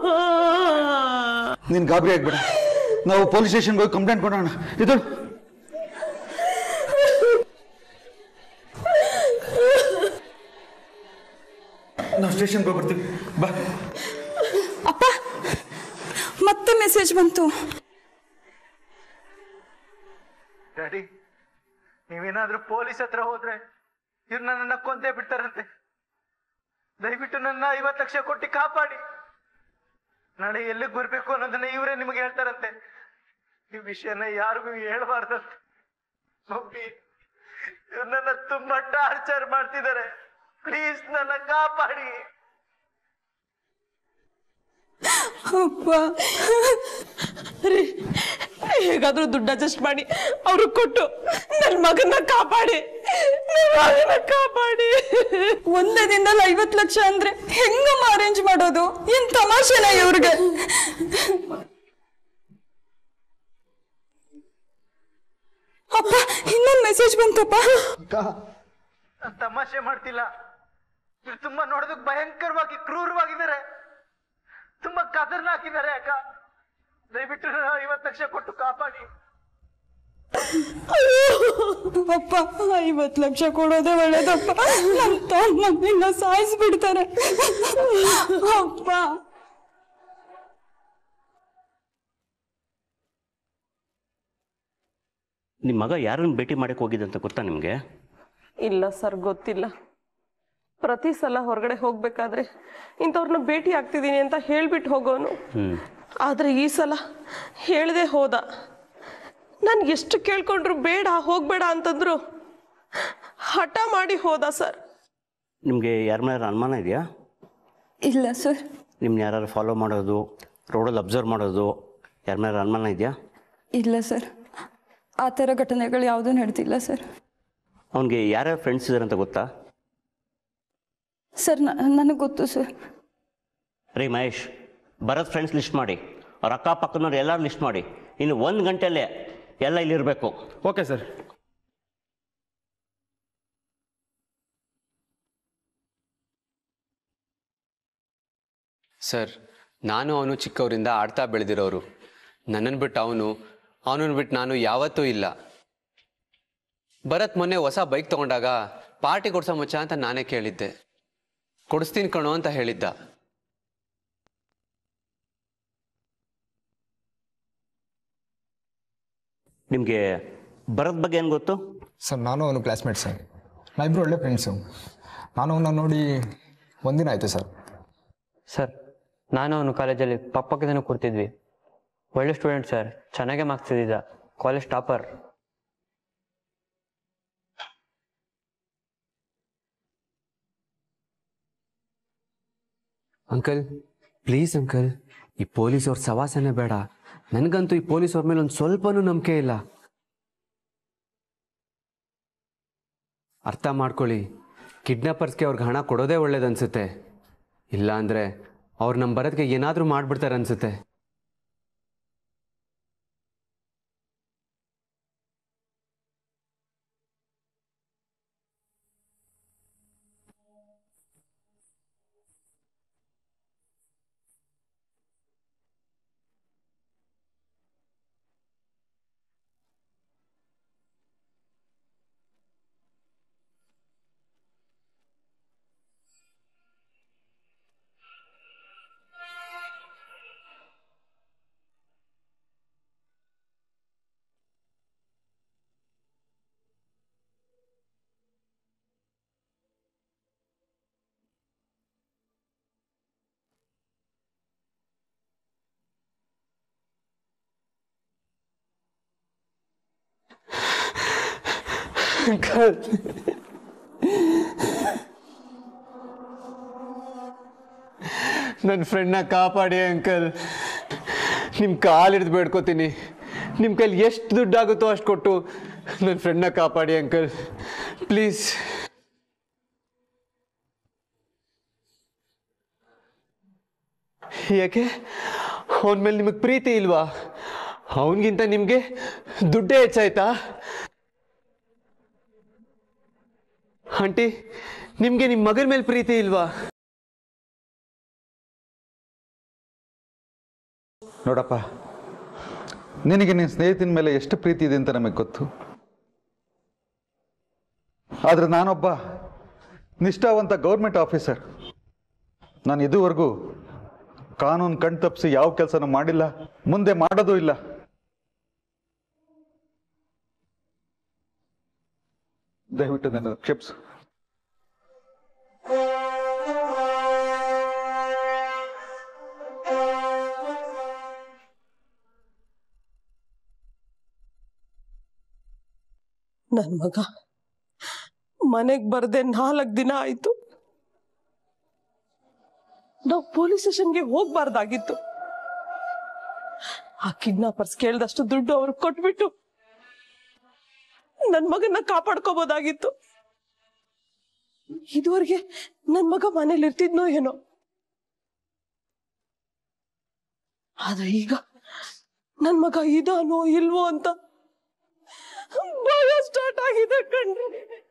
[SPEAKER 1] ನೀನ್ ಗಾಬರಿ ಆಗ್ಬೇಡ, ನಾವು ಪೊಲೀಸ್ ಸ್ಟೇಷನ್ಗೆ ಹೋಗಿ ಕಂಪ್ಲೇಂಟ್ ಕೊಡೋಣ. ಇದು ನಾವು ಸ್ಟೇಷನ್ಗೆ ಹೋಗ್ಬರ್ತೀವಿ, ಬಾ.
[SPEAKER 4] ಅಪ್ಪ, ಮತ್ತೆ ಮೆಸೇಜ್ ಬಂತು.
[SPEAKER 2] ಡ್ಯಾಡಿ, ನೀವೇನಾದ್ರೂ ಪೊಲೀಸ್ ಹತ್ರ ಹೋದ್ರೆ ಇವ್ರು ನನ್ನನ್ನ ಕೊಂದೇ ಬಿಡ್ತಾರಂತೆ. ದಯವಿಟ್ಟು ನನ್ನ 50 ಲಕ್ಷ ಕೊಟ್ಟು ಕಾಪಾಡಿ. ನಾಳೆ ಎಲ್ಲಿಗೆ ಬರ್ಬೇಕು ಅನ್ನೋದನ್ನ ಇವರೇ ನಿಮಗೆ ಹೇಳ್ತಾರಂತೆ. ಈ ವಿಷಯನ ಯಾರಿಗೂ ಹೇಳ್ಬಾರ್ದಂತೆ. ಮಮ್ಮಿ, ಇವ್ರು ನನ್ನ ತುಂಬಾ ಟಾರ್ಚರ್ ಮಾಡ್ತಿದ್ದಾರೆ. ಪ್ಲೀಸ್ ನನ್ನ ಕಾಪಾಡಿ.
[SPEAKER 4] ಅಪ್ಪ,
[SPEAKER 3] ಹೇಗಾದ್ರೂ ದುಡ್ಡು ಅಡ್ಜಸ್ಟ್ ಮಾಡಿ ಅವ್ರಿಗೆ ಕೊಟ್ಟು ನನ್ ಮಗನ ಕಾಪಾಡಿ, ಕಾಪಾಡಿ.
[SPEAKER 4] ಒಂದೇ ದಿನದಲ್ಲಿ 50 ಲಕ್ಷ ಅಂದ್ರೆ ಹೆಂಗಮ್ಮ ಅರೇಂಜ್ ಮಾಡೋದು? ಏನ್ ತಮಾಷೆನ ಇವ್ರಿಗೆ? ಅಪ್ಪ, ಇನ್ನೊಂದು ಮೆಸೇಜ್ ಬಂತಪ್ಪ.
[SPEAKER 2] ನಾನ್ ತಮಾಷೆ ಮಾಡ್ತಿಲ್ಲ. ಇವ್ರು ತುಂಬಾ ನೋಡೋದಕ್ಕೆ ಭಯಂಕರವಾಗಿ ಕ್ರೂರವಾಗಿದ್ದಾರೆ, ತುಂಬಾ ಕದರ್ನ ಹಾಕಿದ್ದಾರೆ. ಅಕ್ಕ, ದಯವಿಟ್ಟು 50 ಲಕ್ಷ ಕೊಟ್ಟು ಕಾಪಾಡಿ.
[SPEAKER 4] ಅಪ್ಪ 50 ಲಕ್ಷ ಕೊಡೋದೇ ಒಳ್ಳೇದಪ್ಪ. ನಮ್ಮ ತಮ್ಮನ್ನ ಸಾಯಿಸ್ಬಿಡ್ತಾರೆ ಅಪ್ಪ.
[SPEAKER 7] ನಿಮ್ಮ ಮಗ ಯಾರನ್ನು ಭೇಟಿ ಮಾಡಕ್ಕೆ ಹೋಗಿದೆ ಅಂತ ಗೊತ್ತಾ ನಿಮಗೆ?
[SPEAKER 3] ಇಲ್ಲ ಸರ್, ಗೊತ್ತಿಲ್ಲ. ಪ್ರತಿ ಸಲ ಹೊರಗಡೆ ಹೋಗ್ಬೇಕಾದ್ರೆ ಇಂಥವ್ರನ್ನ ಭೇಟಿ ಆಗ್ತಿದ್ದೀನಿ ಅಂತ ಹೇಳ್ಬಿಟ್ಟು ಹೋಗೋನು. ಆದ್ರೆ ಈ ಸಲ ಹೇಳ್ದೆ ಹೋದ. ನಾನು ಎಷ್ಟು ಕೇಳ್ಕೊಂಡ್ರು ಬೇಡ ಹೋಗ್ಬೇಡ ಅಂತಂದ್ರು ಹಠ ಮಾಡಿ ಹೋದ ಸರ್.
[SPEAKER 7] ನಿಮಗೆ ಯಾರ ಮೇಲೆ ಅನುಮಾನ ಇದೆಯಾ?
[SPEAKER 4] ಇಲ್ಲ ಸರ್.
[SPEAKER 7] ನಿಮ್ನ ಯಾರು ಫಾಲೋ ಮಾಡೋದು, ರೋಡಲ್ಲಿ ಅಬ್ಸರ್ವ್ ಮಾಡೋದು, ಯಾರ ಮೇಲೆ ಅನುಮಾನ ಇದೆಯಾ?
[SPEAKER 4] ಇಲ್ಲ ಸರ್, ಆ ಥರ ಘಟನೆಗಳು ಯಾವುದೂ ನಡೆದಿಲ್ಲ ಸರ್.
[SPEAKER 7] ಅವನಿಗೆ ಯಾರ್ಯಾರು ಫ್ರೆಂಡ್ಸ್ ಇದ್ದಾರೆ ಅಂತ ಗೊತ್ತಾ?
[SPEAKER 4] ಸರ್ ನನಗೆ ಗೊತ್ತು ಸರ್.
[SPEAKER 7] ರೀ ಮಹೇಶ್, ಭರತ್ ಫ್ರೆಂಡ್ಸ್ ಲಿಸ್ಟ್ ಮಾಡಿ, ಅವ್ರ ಅಕ್ಕಪಕ್ಕನವ್ರು ಎಲ್ಲರೂ ಲಿಸ್ಟ್ ಮಾಡಿ. ಇನ್ನು 1 ಗಂಟೆಯಲ್ಲೇ ಎಲ್ಲ ಇಲ್ಲಿರಬೇಕು.
[SPEAKER 2] Okay sir.
[SPEAKER 5] ಸರ್, ನಾನು ಅವನು ಚಿಕ್ಕವರಿಂದ ಆಡ್ತಾ ಬೆಳೆದಿರೋರು. ನನ್ನನ್ನು ಬಿಟ್ಟು ಅವನನ್ನು ಬಿಟ್ಟು ನಾನು ಯಾವತ್ತೂ ಇಲ್ಲ. ಭರತ್ ಮೊನ್ನೆ ಹೊಸ ಬೈಕ್ ತೊಗೊಂಡಾಗ ಪಾರ್ಟಿ ಕೊಡ್ಸೋ ಮುಚ್ಚ ಅಂತ ನಾನೇ ಕೇಳಿದ್ದೆ. ಕೊಡಿಸ್ತೀನಿ ಕಣೋ ಅಂತ ಹೇಳಿದ್ದ.
[SPEAKER 7] ನಿಮಗೆ ಭರತ್ ಬಗ್ಗೆ ಏನು ಗೊತ್ತು?
[SPEAKER 8] ಸರ್, ನಾನು ಅವನು ಕ್ಲಾಸ್ಮೇಟ್ ಸರ್. ನಾವಿಬ್ಬರು ಒಳ್ಳೆ ಫ್ರೆಂಡ್ಸು. ನಾನು ಅವನ್ನ ನೋಡಿ ಒಂದಿನ ಆಯಿತು ಸರ್.
[SPEAKER 9] ಸರ್, ನಾನು ಅವನು ಕಾಲೇಜಲ್ಲಿ ಪಕ್ಕದನೇ ಕೂರ್ತಿದ್ವಿ. ಒಳ್ಳೆ ಸ್ಟೂಡೆಂಟ್ ಸರ್, ಚೆನ್ನಾಗೇ ಮಾರ್ಕ್ಸ್ ತೆಗೆದಿದ್ದ, college topper.
[SPEAKER 5] Uncle, please uncle, ಈ ಪೊಲೀಸವ್ರ ಸವಾಸನೆ ಬೇಡ. ನನಗಂತೂ ಈ ಪೊಲೀಸವ್ರ ಮೇಲೆ ಒಂದು ಸ್ವಲ್ಪನೂ ನಂಬಿಕೆ ಇಲ್ಲ. ಅರ್ಥ ಮಾಡ್ಕೊಳ್ಳಿ. ಕಿಡ್ನಾಪರ್ಸ್ಗೆ ಅವ್ರಿಗೆ ಹಣ ಕೊಡೋದೇ ಒಳ್ಳೇದನ್ಸುತ್ತೆ. ಇಲ್ಲ ಅಂದರೆ ಅವ್ರು ನಮ್ಮ ಭರತ್ಗೆ ಏನಾದರೂ ಮಾಡಿಬಿಡ್ತಾರೆ ಅನ್ಸುತ್ತೆ. ನನ್ನ ಫ್ರೆಂಡ್ನ ಕಾಪಾಡಿ ಅಂಕಲ್. ನಿಮ್ಮ ಕಾಲಿಡ್ದು ಬೇಡ್ಕೋತೀನಿ. ನಿಮ್ಮ ಕೈಲಿ ಎಷ್ಟು ದುಡ್ಡಾಗುತ್ತೋ ಅಷ್ಟು ಕೊಟ್ಟು ನನ್ನ ಫ್ರೆಂಡ್ನ ಕಾಪಾಡಿ ಅಂಕಲ್, ಪ್ಲೀಸ್. ಯಾಕೆ ಅವನ ಮೇಲೆ ನಿಮಗೆ ಪ್ರೀತಿ ಇಲ್ವಾ? ಅವನಿಗಿಂತ ನಿಮಗೆ ದುಡ್ಡೇ ಹೆಚ್ಚಾಯ್ತಾ? ಆಂಟಿ, ನಿಮಗೆ ನಿಮ್ಮ ಮಗನ ಮೇಲೆ ಪ್ರೀತಿ ಇಲ್ವಾ?
[SPEAKER 1] ನೋಡಪ್ಪ, ನಿನಗೆ ನಿನ್ನ ಸ್ನೇಹಿತನ ಮೇಲೆ ಎಷ್ಟು ಪ್ರೀತಿ ಇದೆ ಅಂತ ನಮಗೆ ಗೊತ್ತು. ಆದರೆ ನಾನೊಬ್ಬ ನಿಷ್ಠಾವಂತ ಗೌರ್ಮೆಂಟ್ ಆಫೀಸರ್. ನಾನು ಇದುವರೆಗೂ ಕಾನೂನು ಕಣ್ ತಪ್ಪಿಸಿ ಯಾವ ಕೆಲಸನೂ ಮಾಡಿಲ್ಲ, ಮುಂದೆ ಮಾಡೋದೂ ಇಲ್ಲ. ದಯವಿಟ್ಟು ನನ್ನ ಕ್ಷಮಿಸು.
[SPEAKER 3] ನನ್ನ ಮಗ ಮನೆಗೆ ಬರ್ದೆ 4 ದಿನ ಆಯ್ತು. ನಾವು ಪೊಲೀಸ್ ಸ್ಟೇಷನ್ಗೆ ಹೋಗ್ಬಾರ್ದಾಗಿತ್ತು. ಆ ಕಿಡ್ನಾಪರ್ಸ್ ಕೇಳಿದಷ್ಟು ದುಡ್ಡು ಅವ್ರಿಗೆ ಕೊಟ್ಬಿಟ್ಟು ನನ್ ಮಗನ್ನ ಕಾಪಾಡ್ಕೋಬೋದಾಗಿತ್ತು. ಇದುವರೆಗೆ ನನ್ ಮಗ ಮನೇಲಿ ಇರ್ತಿದ್ನೋ ಏನೋ. ಆದ್ರೆ ಈಗ ನನ್ ಮಗ ಇದಾನೋ ಇಲ್ವೋ ಅಂತ ಭಯ ಸ್ಟಾರ್ಟ್ ಆಗಿದೆ ಕಣ್ರಿ.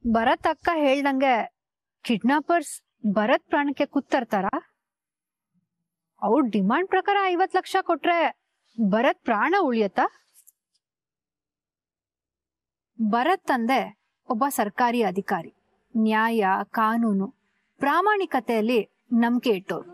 [SPEAKER 6] ಭರತ್ ಅಕ್ಕ ಹೇಳ್ದಂಗೆ ಕಿಡ್ನಾಪರ್ಸ್ ಭರತ್ ಪ್ರಾಣಕ್ಕೆ ಕುತ್ತರ್ತಾರ? ಅವ್ರ ಡಿಮಾಂಡ್ ಪ್ರಕಾರ 50 ಲಕ್ಷ ಕೊಟ್ರೆ ಭರತ್ ಪ್ರಾಣ ಉಳಿಯತ್ತಾ? ಭರತ್ ತಂದೆ ಒಬ್ಬ ಸರ್ಕಾರಿ ಅಧಿಕಾರಿ, ನ್ಯಾಯ ಕಾನೂನು ಪ್ರಾಮಾಣಿಕತೆಯಲ್ಲಿ ನಂಬಿಕೆ ಇಟ್ಟೋರು.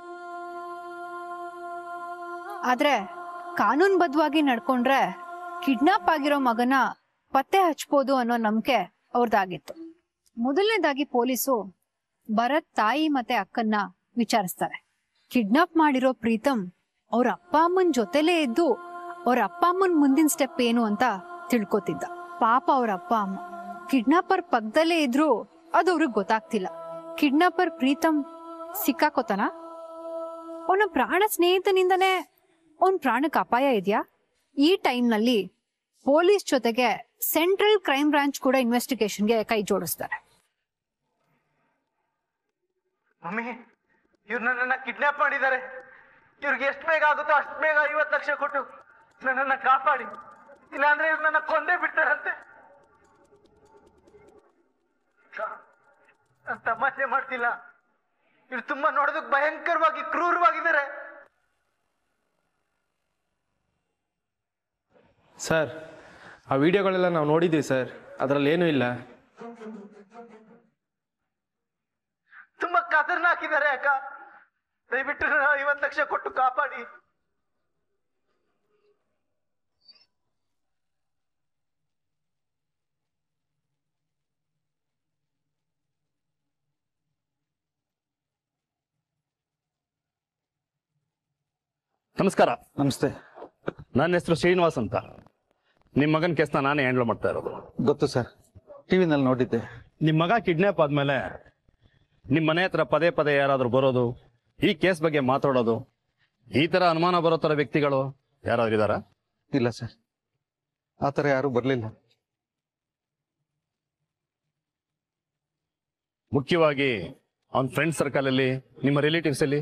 [SPEAKER 6] ಆದ್ರೆ ಕಾನೂನುಬದ್ಧವಾಗಿ ನಡ್ಕೊಂಡ್ರೆ ಕಿಡ್ನಾಪ್ ಆಗಿರೋ ಮಗನ ಪತ್ತೆ ಹಚ್ಬೋದು ಅನ್ನೋ ನಂಬಿಕೆ ಅವ್ರದ್ದಾಗಿತ್ತು. ಮೊದಲನೇದಾಗಿ ಪೊಲೀಸು ಭರತ್ ತಾಯಿ ಮತ್ತೆ ಅಕ್ಕನ್ನ ವಿಚಾರಿಸ್ತಾರೆ. ಕಿಡ್ನಾಪ್ ಮಾಡಿರೋ ಪ್ರೀತಮ್ ಅವ್ರ ಅಪ್ಪ ಅಮ್ಮನ ಜೊತೆಲೇ ಇದ್ದು ಅವ್ರ ಅಪ್ಪ ಅಮ್ಮನ ಮುಂದಿನ ಸ್ಟೆಪ್ ಏನು ಅಂತ ತಿಳ್ಕೊತಿದ್ದ. ಪಾಪ ಅವ್ರ ಅಪ್ಪ ಅಮ್ಮ ಕಿಡ್ನಾಪರ್ ಪಕ್ಕದಲ್ಲೇ ಇದ್ರು ಅದು ಅವ್ರಿಗೆ ಗೊತ್ತಾಗ್ತಿಲ್ಲ. ಕಿಡ್ನಾಪರ್ ಪ್ರೀತಮ್ ಸಿಕ್ಕಾಕೋತಾನ? ಅವನ ಪ್ರಾಣ ಸ್ನೇಹಿತನಿಂದನೇ ಅವನ್ ಪ್ರಾಣಕ್ಕೆ ಅಪಾಯ ಇದೆಯಾ? ಈ ಟೈಮ್ನಲ್ಲಿ ಪೊಲೀಸ್ ಜೊತೆಗೆ ಸೆಂಟ್ರಲ್ ಕ್ರೈಮ್ ಬ್ರಾಂಚ್ ಕೂಡ ಇನ್ವೆಸ್ಟಿಗೇಷನ್ಗೆ ಕೈ ಜೋಡಿಸ್ತಾರೆ.
[SPEAKER 2] ಮಮ್ಮಿ, ಇವ್ರು ನನ್ನನ್ನ ಕಿಡ್ನಾಪ್ ಮಾಡಿದ್ದಾರೆ. ಇವ್ರಿಗೆ ಎಷ್ಟು ಬೇಗ ಆಗುತ್ತೋ ಅಷ್ಟು ಬೇಗ 50 ಲಕ್ಷ ಕೊಟ್ಟು ನನ್ನನ್ನ ಕಾಪಾಡಿ, ಇಲ್ಲಾಂದ್ರೆ ಇವ್ರು ನನ್ನ ಕೊಂದೇ ಬಿಡ್ತಾರಂತೆ. ನಾನು ತಮಾಷೆ ಮಾಡ್ತಿಲ್ಲ. ಇವ್ರು ತುಂಬಾ ನೋಡೋದಕ್ಕೆ ಭಯಂಕರವಾಗಿ ಕ್ರೂರವಾಗಿದ್ದಾರೆ.
[SPEAKER 10] ಸರ್, ಆ ವಿಡಿಯೋಗಳೆಲ್ಲ ನಾವು ನೋಡಿದ್ದೀವಿ ಸರ್, ಅದರಲ್ಲಿ ಏನೂ ಇಲ್ಲ.
[SPEAKER 2] ತುಂಬಾ ಖತರ್ನಾಕಿದ್ದಾರೆ ಅಕ್ಕ. ದಯವಿಟ್ಟು 50 ಲಕ್ಷ ಕೊಟ್ಟು ಕಾಪಾಡಿ.
[SPEAKER 11] ನಮಸ್ಕಾರ.
[SPEAKER 1] ನಮಸ್ತೆ.
[SPEAKER 11] ನನ್ನ ಹೆಸರು ಶ್ರೀನಿವಾಸ್ ಅಂತ. ನಿಮ್ಮ ಮಗನ ಕೇಸ್ನ ನಾನೇ ಹ್ಯಾಂಡಲ್ ಮಾಡ್ತಾ ಇರೋದು.
[SPEAKER 1] ಗೊತ್ತು ಸರ್, ಟಿವಿನಲ್ಲಿ ನೋಡಿದ್ದೆ.
[SPEAKER 11] ನಿಮ್ಮ ಮಗ ಕಿಡ್ನಾಪ್ ಆದ್ಮೇಲೆ ನಿಮ್ಮ ಮನೆ ಹತ್ರ ಪದೇ ಪದೇ ಯಾರಾದರೂ ಬರೋದು, ಈ ಕೇಸ್ ಬಗ್ಗೆ ಮಾತಾಡೋದು, ಈ ಥರ ಅನುಮಾನ ಬರೋ ಥರ ವ್ಯಕ್ತಿಗಳು ಯಾರಾದ್ರೂ ಇದ್ದಾರಾ?
[SPEAKER 1] ಇಲ್ಲ ಸರ್, ಆ ಥರ ಯಾರೂ ಬರಲಿಲ್ಲ.
[SPEAKER 11] ಮುಖ್ಯವಾಗಿ ಅವನ ಫ್ರೆಂಡ್ ಸರ್ಕಲಲ್ಲಿ, ನಿಮ್ಮ ರಿಲೇಟಿವ್ಸಲ್ಲಿ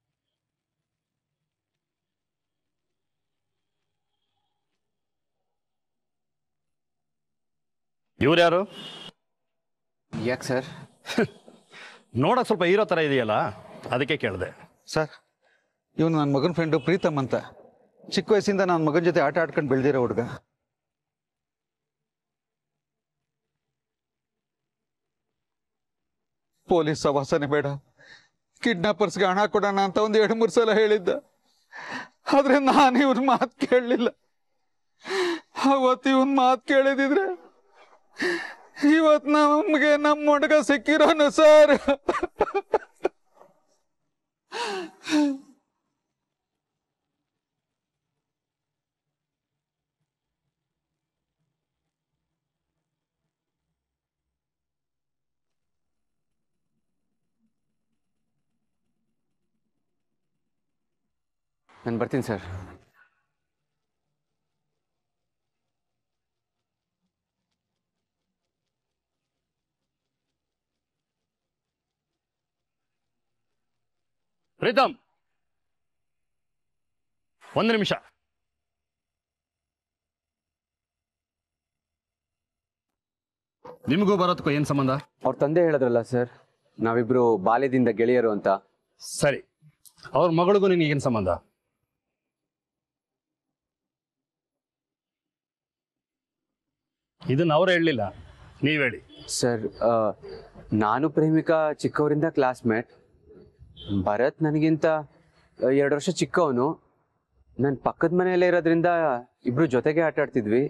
[SPEAKER 11] ಇವ್ರು ಯಾರು?
[SPEAKER 5] ಯಾಕೆ ಸರ್?
[SPEAKER 11] ನೋಡಕ್ ಸ್ವಲ್ಪ ಹೀರೋ ಥರ ಇದೆಯಲ್ಲ, ಅದಕ್ಕೆ ಕೇಳಿದೆ.
[SPEAKER 1] ಸರ್, ಇವನು ನನ್ನ ಮಗನ ಫ್ರೆಂಡು ಪ್ರೀತಮ್ ಅಂತ. ಚಿಕ್ಕ ವಯಸ್ಸಿಂದ ನನ್ನ ಮಗನ ಜೊತೆ ಆಟ ಆಡ್ಕೊಂಡು ಬೆಳೆದಿರೋ ಹುಡುಗ. ಪೊಲೀಸ್ ಸವಾಸನೆ ಬೇಡ, ಕಿಡ್ನಾಪರ್ಸ್ಗೆ ಹಣ ಕೊಡೋಣ ಅಂತ ಒಂದು 2-3 ಸಲ ಹೇಳಿದ್ದ. ಆದ್ರೆ ನಾನು ಇವನ್ ಮಾತು ಕೇಳಲಿಲ್ಲ. ಅವತ್ತು ಇವನ್ ಮಾತು ಕೇಳಿದಿದ್ರೆ ಇವತ್ತು ನಮ್ಗೆ ನಮ್ಮ ಹುಡುಗ ಸಿಕ್ಕಿರೋನು ಸರ್.
[SPEAKER 5] ನಾನು ಬರ್ತೀನಿ ಸರ್.
[SPEAKER 11] ಪ್ರೀತಮ್, 1 ನಿಮಿಷ. ನಿಮಗೂ ಬರೋದಕ್ಕೂ ಏನ್ ಸಂಬಂಧ?
[SPEAKER 5] ಅವ್ರ ತಂದೆ ಹೇಳಿದ್ರಲ್ಲ ಸರ್, ನಾವಿಬ್ರು ಬಾಲ್ಯದಿಂದ ಗೆಳೆಯರು ಅಂತ.
[SPEAKER 11] ಸರಿ, ಅವ್ರ ಮಗಳಿಗೂ ನಿನಗೆ ಏನ್ ಸಂಬಂಧ? ಇದನ್ನ ಅವ್ರು ಹೇಳಲಿಲ್ಲ, ನೀವ್ ಹೇಳಿ.
[SPEAKER 5] ಸರ್, ನಾನು ಪ್ರೇಮಿಕಾ ಚಿಕ್ಕವರಿಂದ ಕ್ಲಾಸ್ಮೇಟ್. ಭರತ್ ನನಗಿಂತ 2 ವರ್ಷ ಚಿಕ್ಕವನು. ನನ್ನ ಪಕ್ಕದ ಮನೆಯಲ್ಲೇ ಇರೋದ್ರಿಂದ ಇಬ್ರು ಜೊತೆಗೆ ಆಟ ಆಡ್ತಿದ್ವಿ.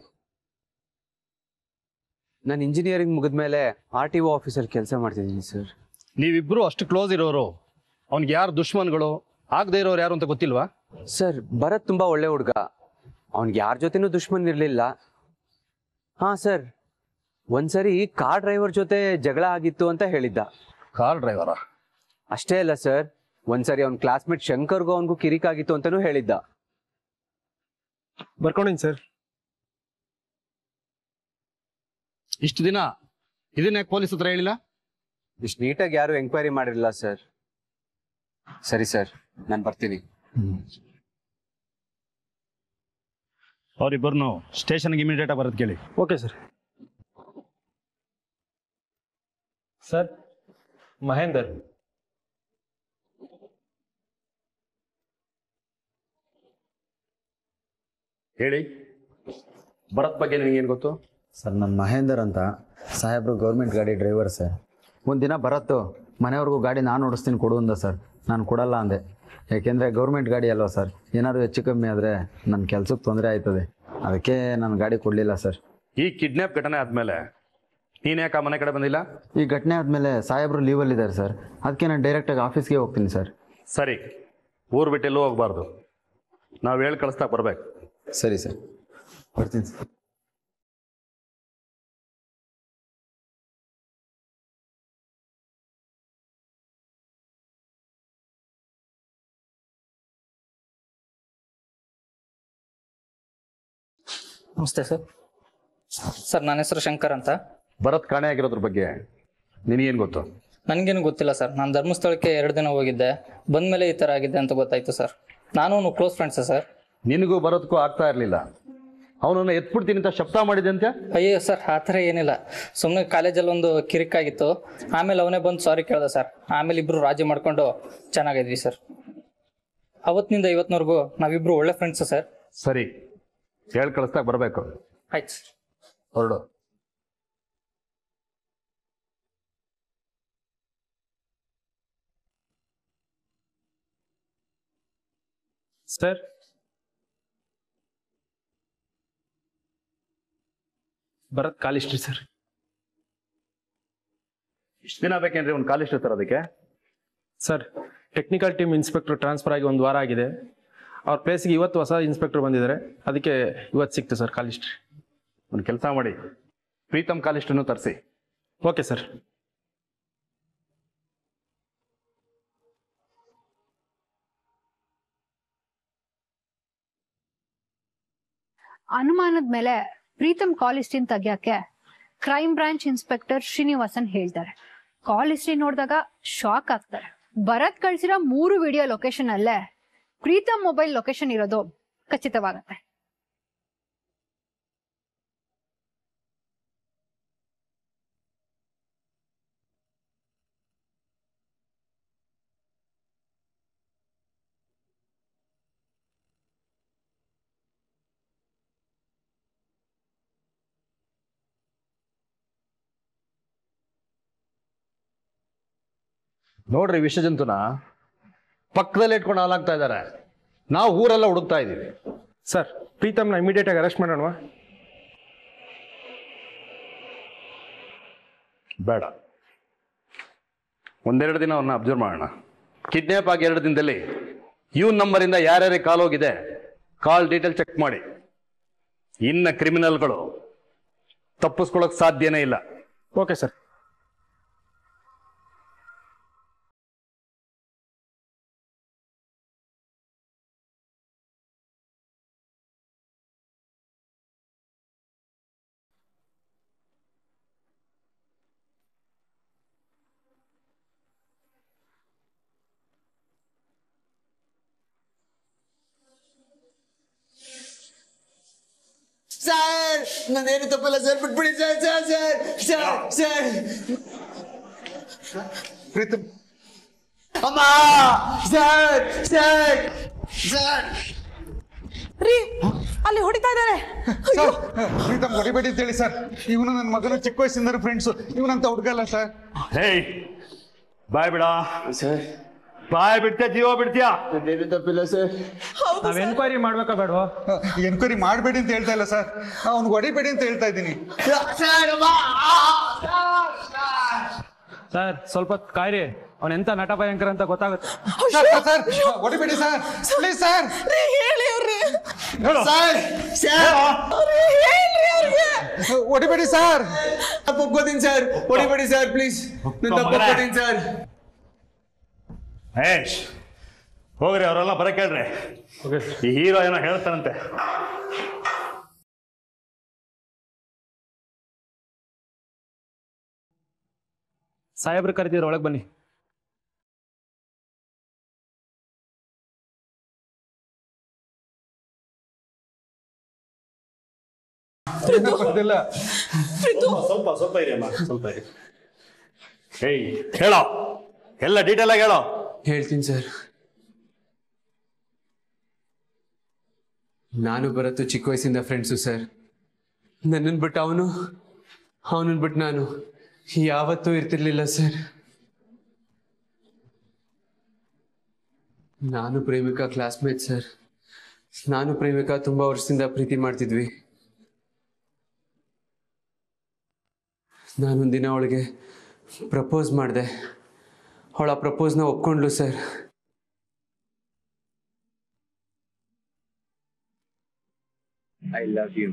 [SPEAKER 5] ನಾನು ಇಂಜಿನಿಯರಿಂಗ್ ಮುಗಿದ್ಮೇಲೆ RTO ಆಫೀಸಲ್ಲಿ ಕೆಲಸ ಮಾಡ್ತಿದ್ದೀನಿ ಸರ್.
[SPEAKER 11] ನೀವಿಬ್ರು ಅಷ್ಟು ಕ್ಲೋಸ್ ಇರೋರು, ಅವ್ನಿಗೆ ಯಾರು ದುಶ್ಮನ್ಗಳು, ಆಗದೆ ಇರೋರು ಯಾರು ಅಂತ ಗೊತ್ತಿಲ್ವಾ?
[SPEAKER 5] ಸರ್, ಭರತ್ ತುಂಬಾ ಒಳ್ಳೆ ಹುಡುಗ. ಅವ್ನಿಗೆ ಯಾರ ಜೊತೆನೂ ದುಶ್ಮನ್ ಇರಲಿಲ್ಲ. ಹಾ ಸರ್, ಒಂದ್ಸರಿ ಕಾರ್ ಡ್ರೈವರ್ ಜೊತೆ ಜಗಳ ಆಗಿತ್ತು ಅಂತ ಹೇಳಿದ್ದ.
[SPEAKER 11] ಕಾರ್ ಡ್ರೈವರಾ?
[SPEAKER 5] ಅಷ್ಟೇ ಅಲ್ಲ ಸರ್, ಒಂದ್ಸರಿ ಅವ್ನ ಕ್ಲಾಸ್ಮೇಟ್ ಶಂಕರ್ಗೂ ಅವನಿಗೂ ಕಿರಿಕಾಗಿತ್ತು ಅಂತಾನೂ ಹೇಳಿದ್ದ.
[SPEAKER 10] ಬರ್ಕೊಂಡಿನಿ ಸರ್.
[SPEAKER 11] ಇಷ್ಟು ದಿನ ಇದನ್ನ ಪೊಲೀಸ್ ಹತ್ರ ಹೇಳಿಲ್ಲ?
[SPEAKER 5] ಇಷ್ಟು ನೀಟಾಗಿ ಯಾರು ಎಂಕ್ವೈರಿ ಮಾಡಿರಲಿಲ್ಲ ಸರ್. ಸರಿ ಸರ್, ನಾನು ಬರ್ತೀನಿ.
[SPEAKER 11] ಅವರಿಬ್ಬರನ್ನು ಸ್ಟೇಷನ್ಗೆ ಇಮಿಡಿಯೇಟ್ ಆಗಿ ಬರೋದು ಕೇಳಿ.
[SPEAKER 10] Okay sir. ಸರ್, ಮಹೇಂದರ್.
[SPEAKER 11] ಹೇಳಿ, ಭರತ್ ಬಗ್ಗೆ ನಿನಗೇನು ಗೊತ್ತು?
[SPEAKER 12] ಸರ್, ನನ್ನ ಮಹೇಂದರ್ ಅಂತ, ಸಾಹೇಬ್ರು ಗೌರ್ಮೆಂಟ್ ಗಾಡಿ ಡ್ರೈವರ್ ಸರ್. ಒಂದಿನ ಭರತ್ತು ಮನೆಯವ್ರಿಗೂ ಗಾಡಿ ನಾನು ಓಡಿಸ್ತೀನಿ ಕೊಡು ಅಂದ ಸರ್. ನಾನು ಕೊಡಲ್ಲ ಅಂದೆ, ಯಾಕೆಂದರೆ ಗೌರ್ಮೆಂಟ್ ಗಾಡಿ ಅಲ್ವಾ ಸರ್, ಏನಾದ್ರು ಹೆಚ್ಚು ಕಮ್ಮಿ ಆದರೆ ನನ್ನ ಕೆಲಸಕ್ಕೆ ತೊಂದರೆ ಆಯ್ತದೆ, ಅದಕ್ಕೆ ನಾನು ಗಾಡಿ ಕೊಡಲಿಲ್ಲ ಸರ್.
[SPEAKER 11] ಈ ಕಿಡ್ನ್ಯಾಪ್ ಘಟನೆ ಆದಮೇಲೆ ನೀನು ಯಾಕೆ ಆ ಮನೆ ಕಡೆ ಬಂದಿಲ್ಲ?
[SPEAKER 12] ಈ ಘಟನೆ ಆದಮೇಲೆ ಸಾಹೇಬ್ರು ಲೀವಲ್ಲಿದ್ದಾರೆ ಸರ್, ಅದಕ್ಕೆ ನಾನು ಡೈರೆಕ್ಟಾಗಿ ಆಫೀಸ್ಗೆ ಹೋಗ್ತೀನಿ ಸರ್.
[SPEAKER 11] ಸರಿ, ಊರು ಬಿಟ್ಟೆಲ್ಲೂ ಹೋಗಬಾರ್ದು, ನಾವು ಹೇಳಿ ಕಳಿಸ್ತಾ ಬರಬೇಕು.
[SPEAKER 12] ಸರಿ ಸರ್, ಬರ್ತೀನಿ ಸರ್.
[SPEAKER 13] ನಮಸ್ತೆ ಸರ್. ಸರ್, ನನ್ನ ಹೆಸರು ಶಂಕರ್ ಅಂತ.
[SPEAKER 11] ಭರತ್ ಕಾಣೆ ಆಗಿರೋದ್ರ ಬಗ್ಗೆ ನಿನಗೇನು ಗೊತ್ತು?
[SPEAKER 13] ನನಗೇನು ಗೊತ್ತಿಲ್ಲ ಸರ್. ನಾನು ಧರ್ಮಸ್ಥಳಕ್ಕೆ 2 ದಿನ ಹೋಗಿದ್ದೆ, ಬಂದಮೇಲೆ ಈ ಥರ ಆಗಿದೆ ಅಂತ ಗೊತ್ತಾಯ್ತು ಸರ್. ನಾನು ಕ್ಲೋಸ್ ಫ್ರೆಂಡ್ಸ ಸರ್.
[SPEAKER 11] ನಿನಗೂ ಬರೋದಕ್ಕೂ ಆಗ್ತಾ ಇರಲಿಲ್ಲ, ಅವನನ್ನು ಎತ್ಬಿಡ್ತೀನಿ ಅಂತ ಶಬ್ದ ಮಾಡಿದೆ ಅಂತ?
[SPEAKER 13] ಅಯ್ಯೋ ಸರ್, ಆ ಥರ ಏನಿಲ್ಲ, ಸುಮ್ಮನೆ ಕಾಲೇಜಲ್ಲಿ ಒಂದು ಕಿರಿಕಾಗಿತ್ತು, ಆಮೇಲೆ ಅವನೇ ಬಂದು ಸಾರಿ ಕೇಳ್ದೆ ಸರ್. ಆಮೇಲೆ ಇಬ್ಬರು ರಾಜಿ ಮಾಡ್ಕೊಂಡು ಚೆನ್ನಾಗಿದ್ವಿ ಸರ್. ಅವತ್ತಿನಿಂದ ಇವತ್ತಿನವರೆಗೂ ನಾವಿಬ್ಬರು ಒಳ್ಳೆ ಫ್ರೆಂಡ್ಸು ಸರ್.
[SPEAKER 11] ಸರಿ, ಹೇಳಿ ಕಳಿಸ್ದಾಗ ಬರಬೇಕು.
[SPEAKER 13] ಆಯ್ತು ಸರ್.
[SPEAKER 11] ಹೊರಡು.
[SPEAKER 10] Sir, Bharat call history sir.
[SPEAKER 11] ಇಷ್ಟು ದಿನ ಬೇಕೇನ್ರಿ ಒಂದು ಕಾಲ್ ಹಿಸ್ಟ್ರಿ ತರೋದಕ್ಕೆ?
[SPEAKER 10] Sir, technical team inspector transfer ಆಗಿ 1 ವಾರ ಆಗಿದೆ. ಅವ್ರ ಪ್ಲೇಸ್ಗೆ ಇವತ್ತು ಹೊಸ ಇನ್ಸ್ಪೆಕ್ಟರ್ ಬಂದಿದ್ದಾರೆ, ಅದಕ್ಕೆ ಇವತ್ತು ಸಿಕ್ತು ಸರ್ ಕಾಲ್ ಹಿಸ್ಟ್ರಿ.
[SPEAKER 11] ಒಂದು ಕೆಲಸ ಮಾಡಿ, ಪ್ರೀತಮ್ ಕಾಲ್ ಹಿಸ್ಟ್ರಿನೂ ತರಿಸಿ.
[SPEAKER 10] Okay sir.
[SPEAKER 6] ಅನುಮಾನದ ಮೇಲೆ ಪ್ರೀತಮ್ ಕಾಲ್ ಹಿಸ್ಟ್ರಿ ತೆಗಿಯಕ್ಕೆ ಕ್ರೈಮ್ ಬ್ರಾಂಚ್ ಇನ್ಸ್ಪೆಕ್ಟರ್ ಶ್ರೀನಿವಾಸನ್ ಹೇಳ್ತಾರೆ. ಕಾಲ್ ಹಿಸ್ಟ್ರಿ ನೋಡಿದಾಗ ಶಾಕ್ ಆಗ್ತಾರೆ. ಭರತ್ ಕಳ್ಸಿರೋ 3 ವಿಡಿಯೋ ಲೊಕೇಶನ್ ಅಲ್ಲೇ ಪ್ರೀತಮ್ ಮೊಬೈಲ್ ಲೊಕೇಶನ್ ಇರೋದು ಖಚಿತವಾಗತ್ತೆ.
[SPEAKER 11] ನೋಡ್ರಿ, ವಿಷಜಂತುನ ಪಕ್ಕದಲ್ಲಿ ಇಟ್ಕೊಂಡು ಹಾಲಾಗ್ತಾ ಇದ್ದಾರೆ. ನಾವು ಊರೆಲ್ಲ ಹುಡುಕ್ತಾ ಇದ್ದೀವಿ.
[SPEAKER 10] ಸರ್, ಪ್ರೀತಮ್ನ ಇಮಿಡಿಯೇಟ್ ಆಗಿ ಅರೆಸ್ಟ್ ಮಾಡೋಣ?
[SPEAKER 11] ಬೇಡ, 1-2 ದಿನ ಅವನ್ನ ಅಬ್ಸರ್ವ್ ಮಾಡೋಣ. ಕಿಡ್ನ್ಯಾಪ್ ಆಗಿ 2 ದಿನದಲ್ಲಿ ಇವನ್ ನಂಬರಿಂದ ಯಾರ್ಯಾರಿಗೆ ಕಾಲ್ ಹೋಗಿದೆ ಕಾಲ್ ಡೀಟೇಲ್ ಚೆಕ್ ಮಾಡಿ. ಇನ್ನ ಕ್ರಿಮಿನಲ್ಗಳು ತಪ್ಪಿಸ್ಕೊಳ್ಳೋಕೆ ಸಾಧ್ಯನೇ ಇಲ್ಲ.
[SPEAKER 10] Okay sir.
[SPEAKER 2] ಸರ್, ನಾನೇನು ತಪ್ಪಲ್ಲ ಸರ್, ಬಿಟ್ಬಿಡಿ sir. Sir sir sir Preetham ಅಮ್ಮ. ಸರ್ ಸರ್ ಸರ್
[SPEAKER 3] ರೀ, ಅಲ್ಲಿ ಹೊಡಿತಾ ಇದ್ದಾರೆ.
[SPEAKER 1] ಪ್ರೀತಮ್ ಹೊಡಿಬೇಡಿ ಅಂತ ಹೇಳಿ ಸರ್. ಇವನು ನನ್ನ ಮಗನ ಚಿಕ್ಕ ವಯಸ್ಸಿಂದ ಫ್ರೆಂಡ್ಸು, ಇವನಂತ ಹುಡುಗಲ್ಲ ಸರ್.
[SPEAKER 11] ಹೇಯ್, ಬಾಯ್ ಬಿಡ ಸರ್. ಬಾಯ್ ಬಿಡ್ತೀಯ, ಜೀವ ಬಿಡ್ತೀಯ?
[SPEAKER 2] ತಪ್ಪಿಲ್ಲ ಸರ್.
[SPEAKER 10] ನಾವ್ ಎನ್ಕ್ವೈರಿ ಮಾಡ್ಬೇಕಾ ಬೇಡವಾ?
[SPEAKER 1] ಎನ್ಕ್ವೈರಿ ಮಾಡಬೇಡಿ ಅಂತ ಹೇಳ್ತಾ ಇಲ್ಲ ಸರ್, ಅವ್ನಿಗೆ ಹೊಡಿಬೇಡಿ ಅಂತ ಹೇಳ್ತಾ ಇದ್ದೀನಿ.
[SPEAKER 10] ಸರ್, ಸ್ವಲ್ಪ ಕಾಯ್ರಿ, ಅವನ್ ಎಂತ ನಟ ಭಯಂಕರ ಅಂತ ಗೊತ್ತಾಗುತ್ತೆ.
[SPEAKER 1] ಸರ್, ಹೊಡಿಬೇಡಿ ಸರ್, ಪ್ಲೀಸ್ ಸರ್. ಹೊಡಿಬೇಡಿ ಸರ್.
[SPEAKER 2] ಒಪ್ಕೋತೀನಿ ಸರ್, ಹೊಡಿಬೇಡಿ ಸರ್ ಪ್ಲೀಸ್. ಒಪ್ಕೋತೀನಿ ಸರ್.
[SPEAKER 11] ಹೇಶ್, ಹೋಗ್ರಿ, ಅವರೆಲ್ಲ ಬರ ಕೇಳ್ರಿ. ಈ ಹೀರೋ ಏನೋ ಹೇಳ್ತಾರಂತೆ.
[SPEAKER 10] ಸಾಹೇಬ್ರು ಕರೆದಿದ್ರು, ಒಳಗೆ ಬನ್ನಿ.
[SPEAKER 11] ಸ್ವಲ್ಪ ಇರಿ ಅಮ್ಮ, ಸ್ವಲ್ಪ ಇರಿ. ಏಯ್ ಹೇಳೋ, ಎಲ್ಲ ಡೀಟೇಲ್ ಆಗಿ ಹೇಳೋ.
[SPEAKER 5] ಹೇಳ್ತೀನಿ ಸರ್. ನಾನು ಭರತ್ ಚಿಕ್ಕ ವಯಸ್ಸಿಂದ ಫ್ರೆಂಡ್ಸು ಸರ್. ನನ್ನನ್ನು ಬಿಟ್ಟು ಅವನನ್ನು ಬಿಟ್ಟು ನಾನು ಯಾವತ್ತೂ ಇರ್ತಿರ್ಲಿಲ್ಲ ಸರ್. ನಾನು ಪ್ರೇಮಿಕಾ ಕ್ಲಾಸ್ಮೇಟ್ ಸರ್. ನಾನು ಪ್ರೇಮಿಕಾ ತುಂಬಾ ವರ್ಷದಿಂದ ಪ್ರೀತಿ ಮಾಡ್ತಿದ್ವಿ. ನಾನೊಂದಿನ ಅವಳಿಗೆ ಪ್ರಪೋಸ್ ಮಾಡಿದೆ. ಅವಳ ಪ್ರಪೋಸ್ನ ಒಪ್ಕೊಂಡ್ಲು sir. I love you.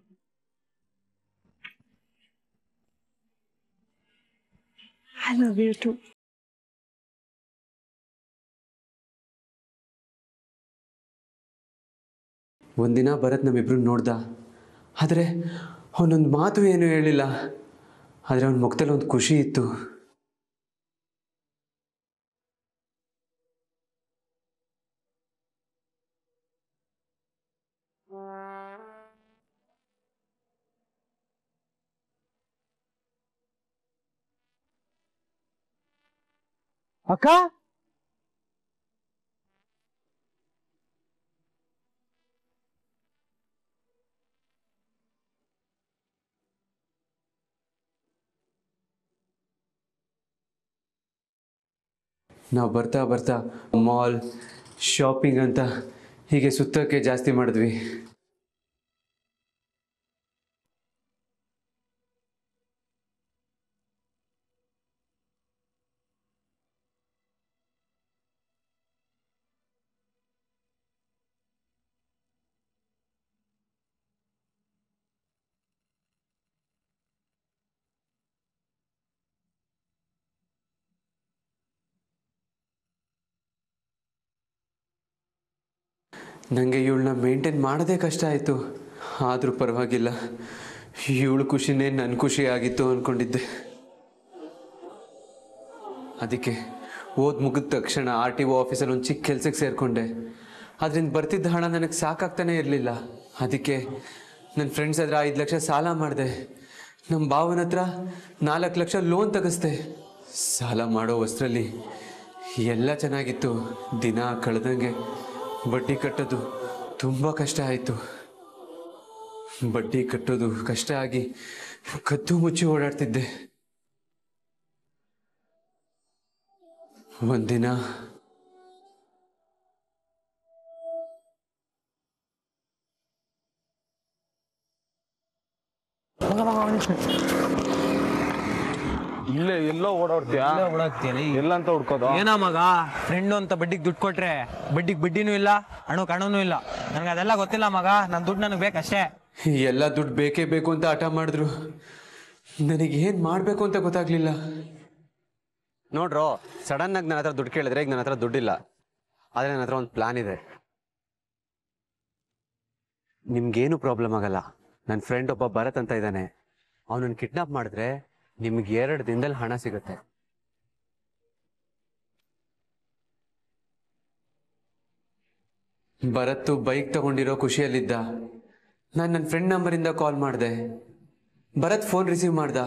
[SPEAKER 3] I love you too.
[SPEAKER 5] ಒಂದಿನ ಭರತ್ ನಮ್ಮಿಬ್ರು ನೋಡ್ದ. ಆದರೆ ಅವನೊಂದು ಮಾತು ಏನು ಹೇಳಿಲ್ಲ. ಆದರೆ ಅವನ ಮುಖದಲ್ಲಿ ಒಂದು ಖುಷಿ ಇತ್ತು.
[SPEAKER 2] ಅಕ್ಕ,
[SPEAKER 5] ನಾವು ಬರ್ತಾ ಬರ್ತಾ ಮಾಲ್, ಶಾಪಿಂಗ್ ಅಂತ ಹೀಗೆ ಸುತ್ತಕ್ಕೆ ಜಾಸ್ತಿ ಮಾಡಿದ್ವಿ. ನನಗೆ ಇವಳನ್ನ ಮೇಂಟೈನ್ ಮಾಡೋದೇ ಕಷ್ಟ ಆಯಿತು. ಆದರೂ ಪರವಾಗಿಲ್ಲ, ಇವಳು ಖುಷಿನೇ ನನ್ನ ಖುಷಿ ಆಗಿತ್ತು ಅಂದ್ಕೊಂಡಿದ್ದೆ. ಅದಕ್ಕೆ ಮುಗಿದ ತಕ್ಷಣ RTO ಆಫೀಸಲ್ಲಿ ಒಂದು ಚಿಕ್ಕ ಕೆಲಸಕ್ಕೆ ಸೇರಿಕೊಂಡೆ. ಅದರಿಂದ ಬರ್ತಿದ್ದ ಹಣ ನನಗೆ ಸಾಕಾಗ್ತಾನೆ ಇರಲಿಲ್ಲ. ಅದಕ್ಕೆ ನನ್ನ ಫ್ರೆಂಡ್ಸ್ ಹತ್ರ 5 ಲಕ್ಷ ಸಾಲ ಮಾಡಿದೆ. ನಮ್ಮ ಭಾವನ ಹತ್ರ 4 ಲಕ್ಷ ಲೋನ್ ತೆಗೆಸ್ದೆ. ಸಾಲ ಮಾಡೋ ವಸ್ತ್ರಲ್ಲಿ ಎಲ್ಲ ಚೆನ್ನಾಗಿತ್ತು. ದಿನ ಕಳೆದಂಗೆ ಬಡ್ಡಿ ಕಟ್ಟೋದು ತುಂಬ ಕಷ್ಟ ಆಯಿತು. ಬಡ್ಡಿ ಕಟ್ಟೋದು ಕಷ್ಟ ಆಗಿ ಕದ್ದು ಮುಚ್ಚಿ ಓಡಾಡ್ತಿದ್ದೆ. ಒಂದಿನ
[SPEAKER 10] ಇಲ್ಲೇ ಎಲ್ಲೋ ಓಡಾಡ್ತೀಯಾ? ಎಲ್ಲ ಅಂತ ಹುಡ್ಕೋದು
[SPEAKER 2] ಏನ ಮಗ, ಫ್ರೆಂಡು ಅಂತ ಬಡ್ಡಿಗೆ ದುಡ್ಡು ಕೊಟ್ರೆ ಬಡ್ಡಿಗೆ ಬಡ್ಡಿನೂ ಇಲ್ಲ, ಹಣನೂ ಇಲ್ಲ. ನನಗೆ ಅದೆಲ್ಲ ಗೊತ್ತಿಲ್ಲ ಮಗ, ನನ್ನ ದುಡ್ಡು ನನಗೆ ಬೇಕಷ್ಟೇ.
[SPEAKER 5] ಎಲ್ಲ ದುಡ್ಡು ಬೇಕೇ ಬೇಕು ಅಂತ ಹಠ ಮಾಡಿದ್ರು. ನನಗೇನು ಮಾಡಬೇಕು ಅಂತ ಗೊತ್ತಾಗ್ಲಿಲ್ಲ.
[SPEAKER 14] ನೋಡ್ರೋ, ಸಡನ್ ಆಗಿ ನನ್ನ ಹತ್ರ ದುಡ್ಡು ಕೇಳಿದ್ರೆ ಈಗ ನನ್ನ ಹತ್ರ ದುಡ್ಡಿಲ್ಲ. ಆದರೆ ನನ್ನ ಹತ್ರ ಒಂದು ಪ್ಲಾನ್ ಇದೆ. ನಿಮ್ಗೇನು ಪ್ರಾಬ್ಲಮ್ ಆಗಲ್ಲ. ನನ್ನ ಫ್ರೆಂಡ್ ಒಬ್ಬ ಭರತ್ ಅಂತ ಇದ್ದಾನೆ. ಅವನನ್ನು ಕಿಡ್ನಾಪ್ ಮಾಡಿದ್ರೆ ನಿಮ್ಗೆ 2 ದಿನದಲ್ಲಿ ಹಣ ಸಿಗುತ್ತೆ.
[SPEAKER 5] ಭರತ್ ಬೈಕ್ ತಗೊಂಡಿರೋ ಖುಷಿಯಲ್ಲಿದ್ದ. ನಾನು ನನ್ನ ಫ್ರೆಂಡ್ ನಂಬರಿಂದ ಕಾಲ್ ಮಾಡಿದೆ. ಭರತ್ ಫೋನ್ ರಿಸೀವ್ ಮಾಡ್ದ.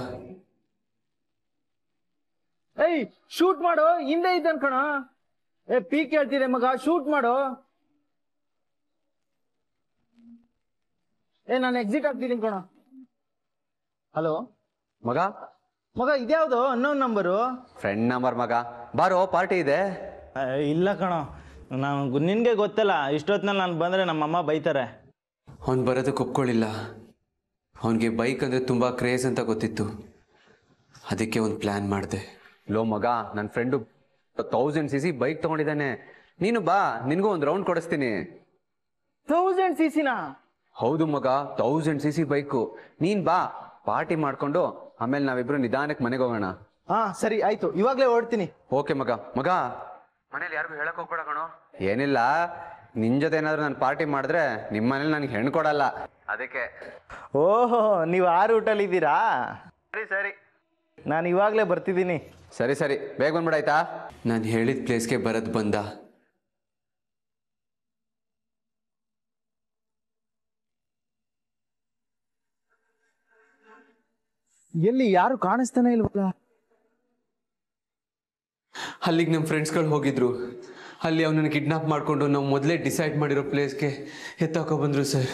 [SPEAKER 2] ಏಯ್, ಶೂಟ್ ಮಾಡು, ಹಿಂದೆ ಇದ್ದ ಅನ್ಕೋಣ. ಪೀಕ್ ಹೇಳ್ತಿದೆ ಮಗ, ಶೂಟ್ ಮಾಡು. ನಾನು ಎಕ್ಸಿಟ್ ಆಗ್ತಿದ್ದೀನಿ ಕಣ. ಹಲೋ
[SPEAKER 14] ಮಗ,
[SPEAKER 2] ಇದ್ಯಾವುದು ಅನ್ನೋನ್ ನಂಬರು?
[SPEAKER 14] ಫ್ರೆಂಡ್ ನಂಬರ್ ಮಗ. ಬಾರೋ, ಪಾರ್ಟಿ ಇದೆ.
[SPEAKER 2] ಇಲ್ಲ ಕಣ, ನಿನ್ಗೆ ಗೊತ್ತಲ್ಲ, ಇಷ್ಟೊತ್ತಿನಲ್ಲಿ ನಾನು ಬಂದ್ರೆ ನಮ್ಮಮ್ಮ ಬೈತಾರೆ.
[SPEAKER 5] ಅವನು ಬರೋದಕ್ಕೆ ಒಪ್ಕೊಳ್ಳಿಲ್ಲ. ಅವನಿಗೆ ಬೈಕ್ ಅಂದರೆ ತುಂಬ ಕ್ರೇಜ್ ಅಂತ ಗೊತ್ತಿತ್ತು. ಅದಕ್ಕೆ ಒಂದು ಪ್ಲ್ಯಾನ್ ಮಾಡಿದೆ.
[SPEAKER 14] ಲೋ ಮಗ, ನನ್ನ ಫ್ರೆಂಡು 1000 cc ಬೈಕ್ ತಗೊಂಡಿದ್ದಾನೆ. ನೀನು ಬಾ, ನಿನಗೂ ಒಂದು ರೌಂಡ್ ಕೊಡಿಸ್ತೀನಿ.
[SPEAKER 2] 1000 cc?
[SPEAKER 14] ಹೌದು ಮಗ, 1000 cc ಬೈಕು. ನೀನ್ ಬಾ, ಪಾರ್ಟಿ ಮಾಡ್ಕೊಂಡು ಆಮೇಲೆ ನಾವಿಬ್ರು ನಿಧಾನಕ್ಕೆ ಮನೆಗೆ ಹೋಗೋಣ.
[SPEAKER 2] ಹಾ ಸರಿ ಆಯ್ತು, ಇವಾಗ್ಲೇ ಹೊರಡ್ತೀನಿ.
[SPEAKER 14] ಓಕೆ ಮಗ. ಮನೇಲಿ ಯಾರಿಗೂ ಹೇಳಕ್ ಹೋಗ್ಬೇಡ ಕಣೋ. ಏನಿಲ್ಲ, ನಿನ್ ಜೊತೆ ಏನಾದ್ರು ನಾನು ಪಾರ್ಟಿ ಮಾಡಿದ್ರೆ ನಿಮ್ಮ ಮನೇಲಿ ನನಗೆ ಹೆಣ್ಣು ಕೊಡಲ್ಲ, ಅದಕ್ಕೆ.
[SPEAKER 2] ಓಹೋ, ನೀವು ಆ ರೂಟಲ್ಲಿ ಇದ್ದೀರಾ? ಸರಿ, ನಾನು ಇವಾಗಲೇ ಬರ್ತಿದ್ದೀನಿ.
[SPEAKER 14] ಸರಿ, ಬೇಗ ಬಂದ್ಬಿಡಾಯ್ತಾ?
[SPEAKER 5] ನಾನು ಹೇಳಿದ ಪ್ಲೇಸ್ಗೆ ಭರತ್ ಬಂದ.
[SPEAKER 2] ಎಲ್ಲಿ ಯಾರು ಕಾಣಿಸ್ತಾನೆ ಇಲ್ವಲ್ಲ?
[SPEAKER 5] ಅಲ್ಲಿಗೆ ನಮ್ಮ ಫ್ರೆಂಡ್ಸ್ಗಳು ಹೋಗಿದ್ರು. ಅಲ್ಲಿ ಅವನನ್ನು ಕಿಡ್ನಾಪ್ ಮಾಡಿಕೊಂಡು ನಾವು ಮೊದಲೇ ಡಿಸೈಡ್ ಮಾಡಿರೋ ಪ್ಲೇಸ್ಗೆ ಎತ್ತಾಕೊ ಬಂದರು ಸರ್.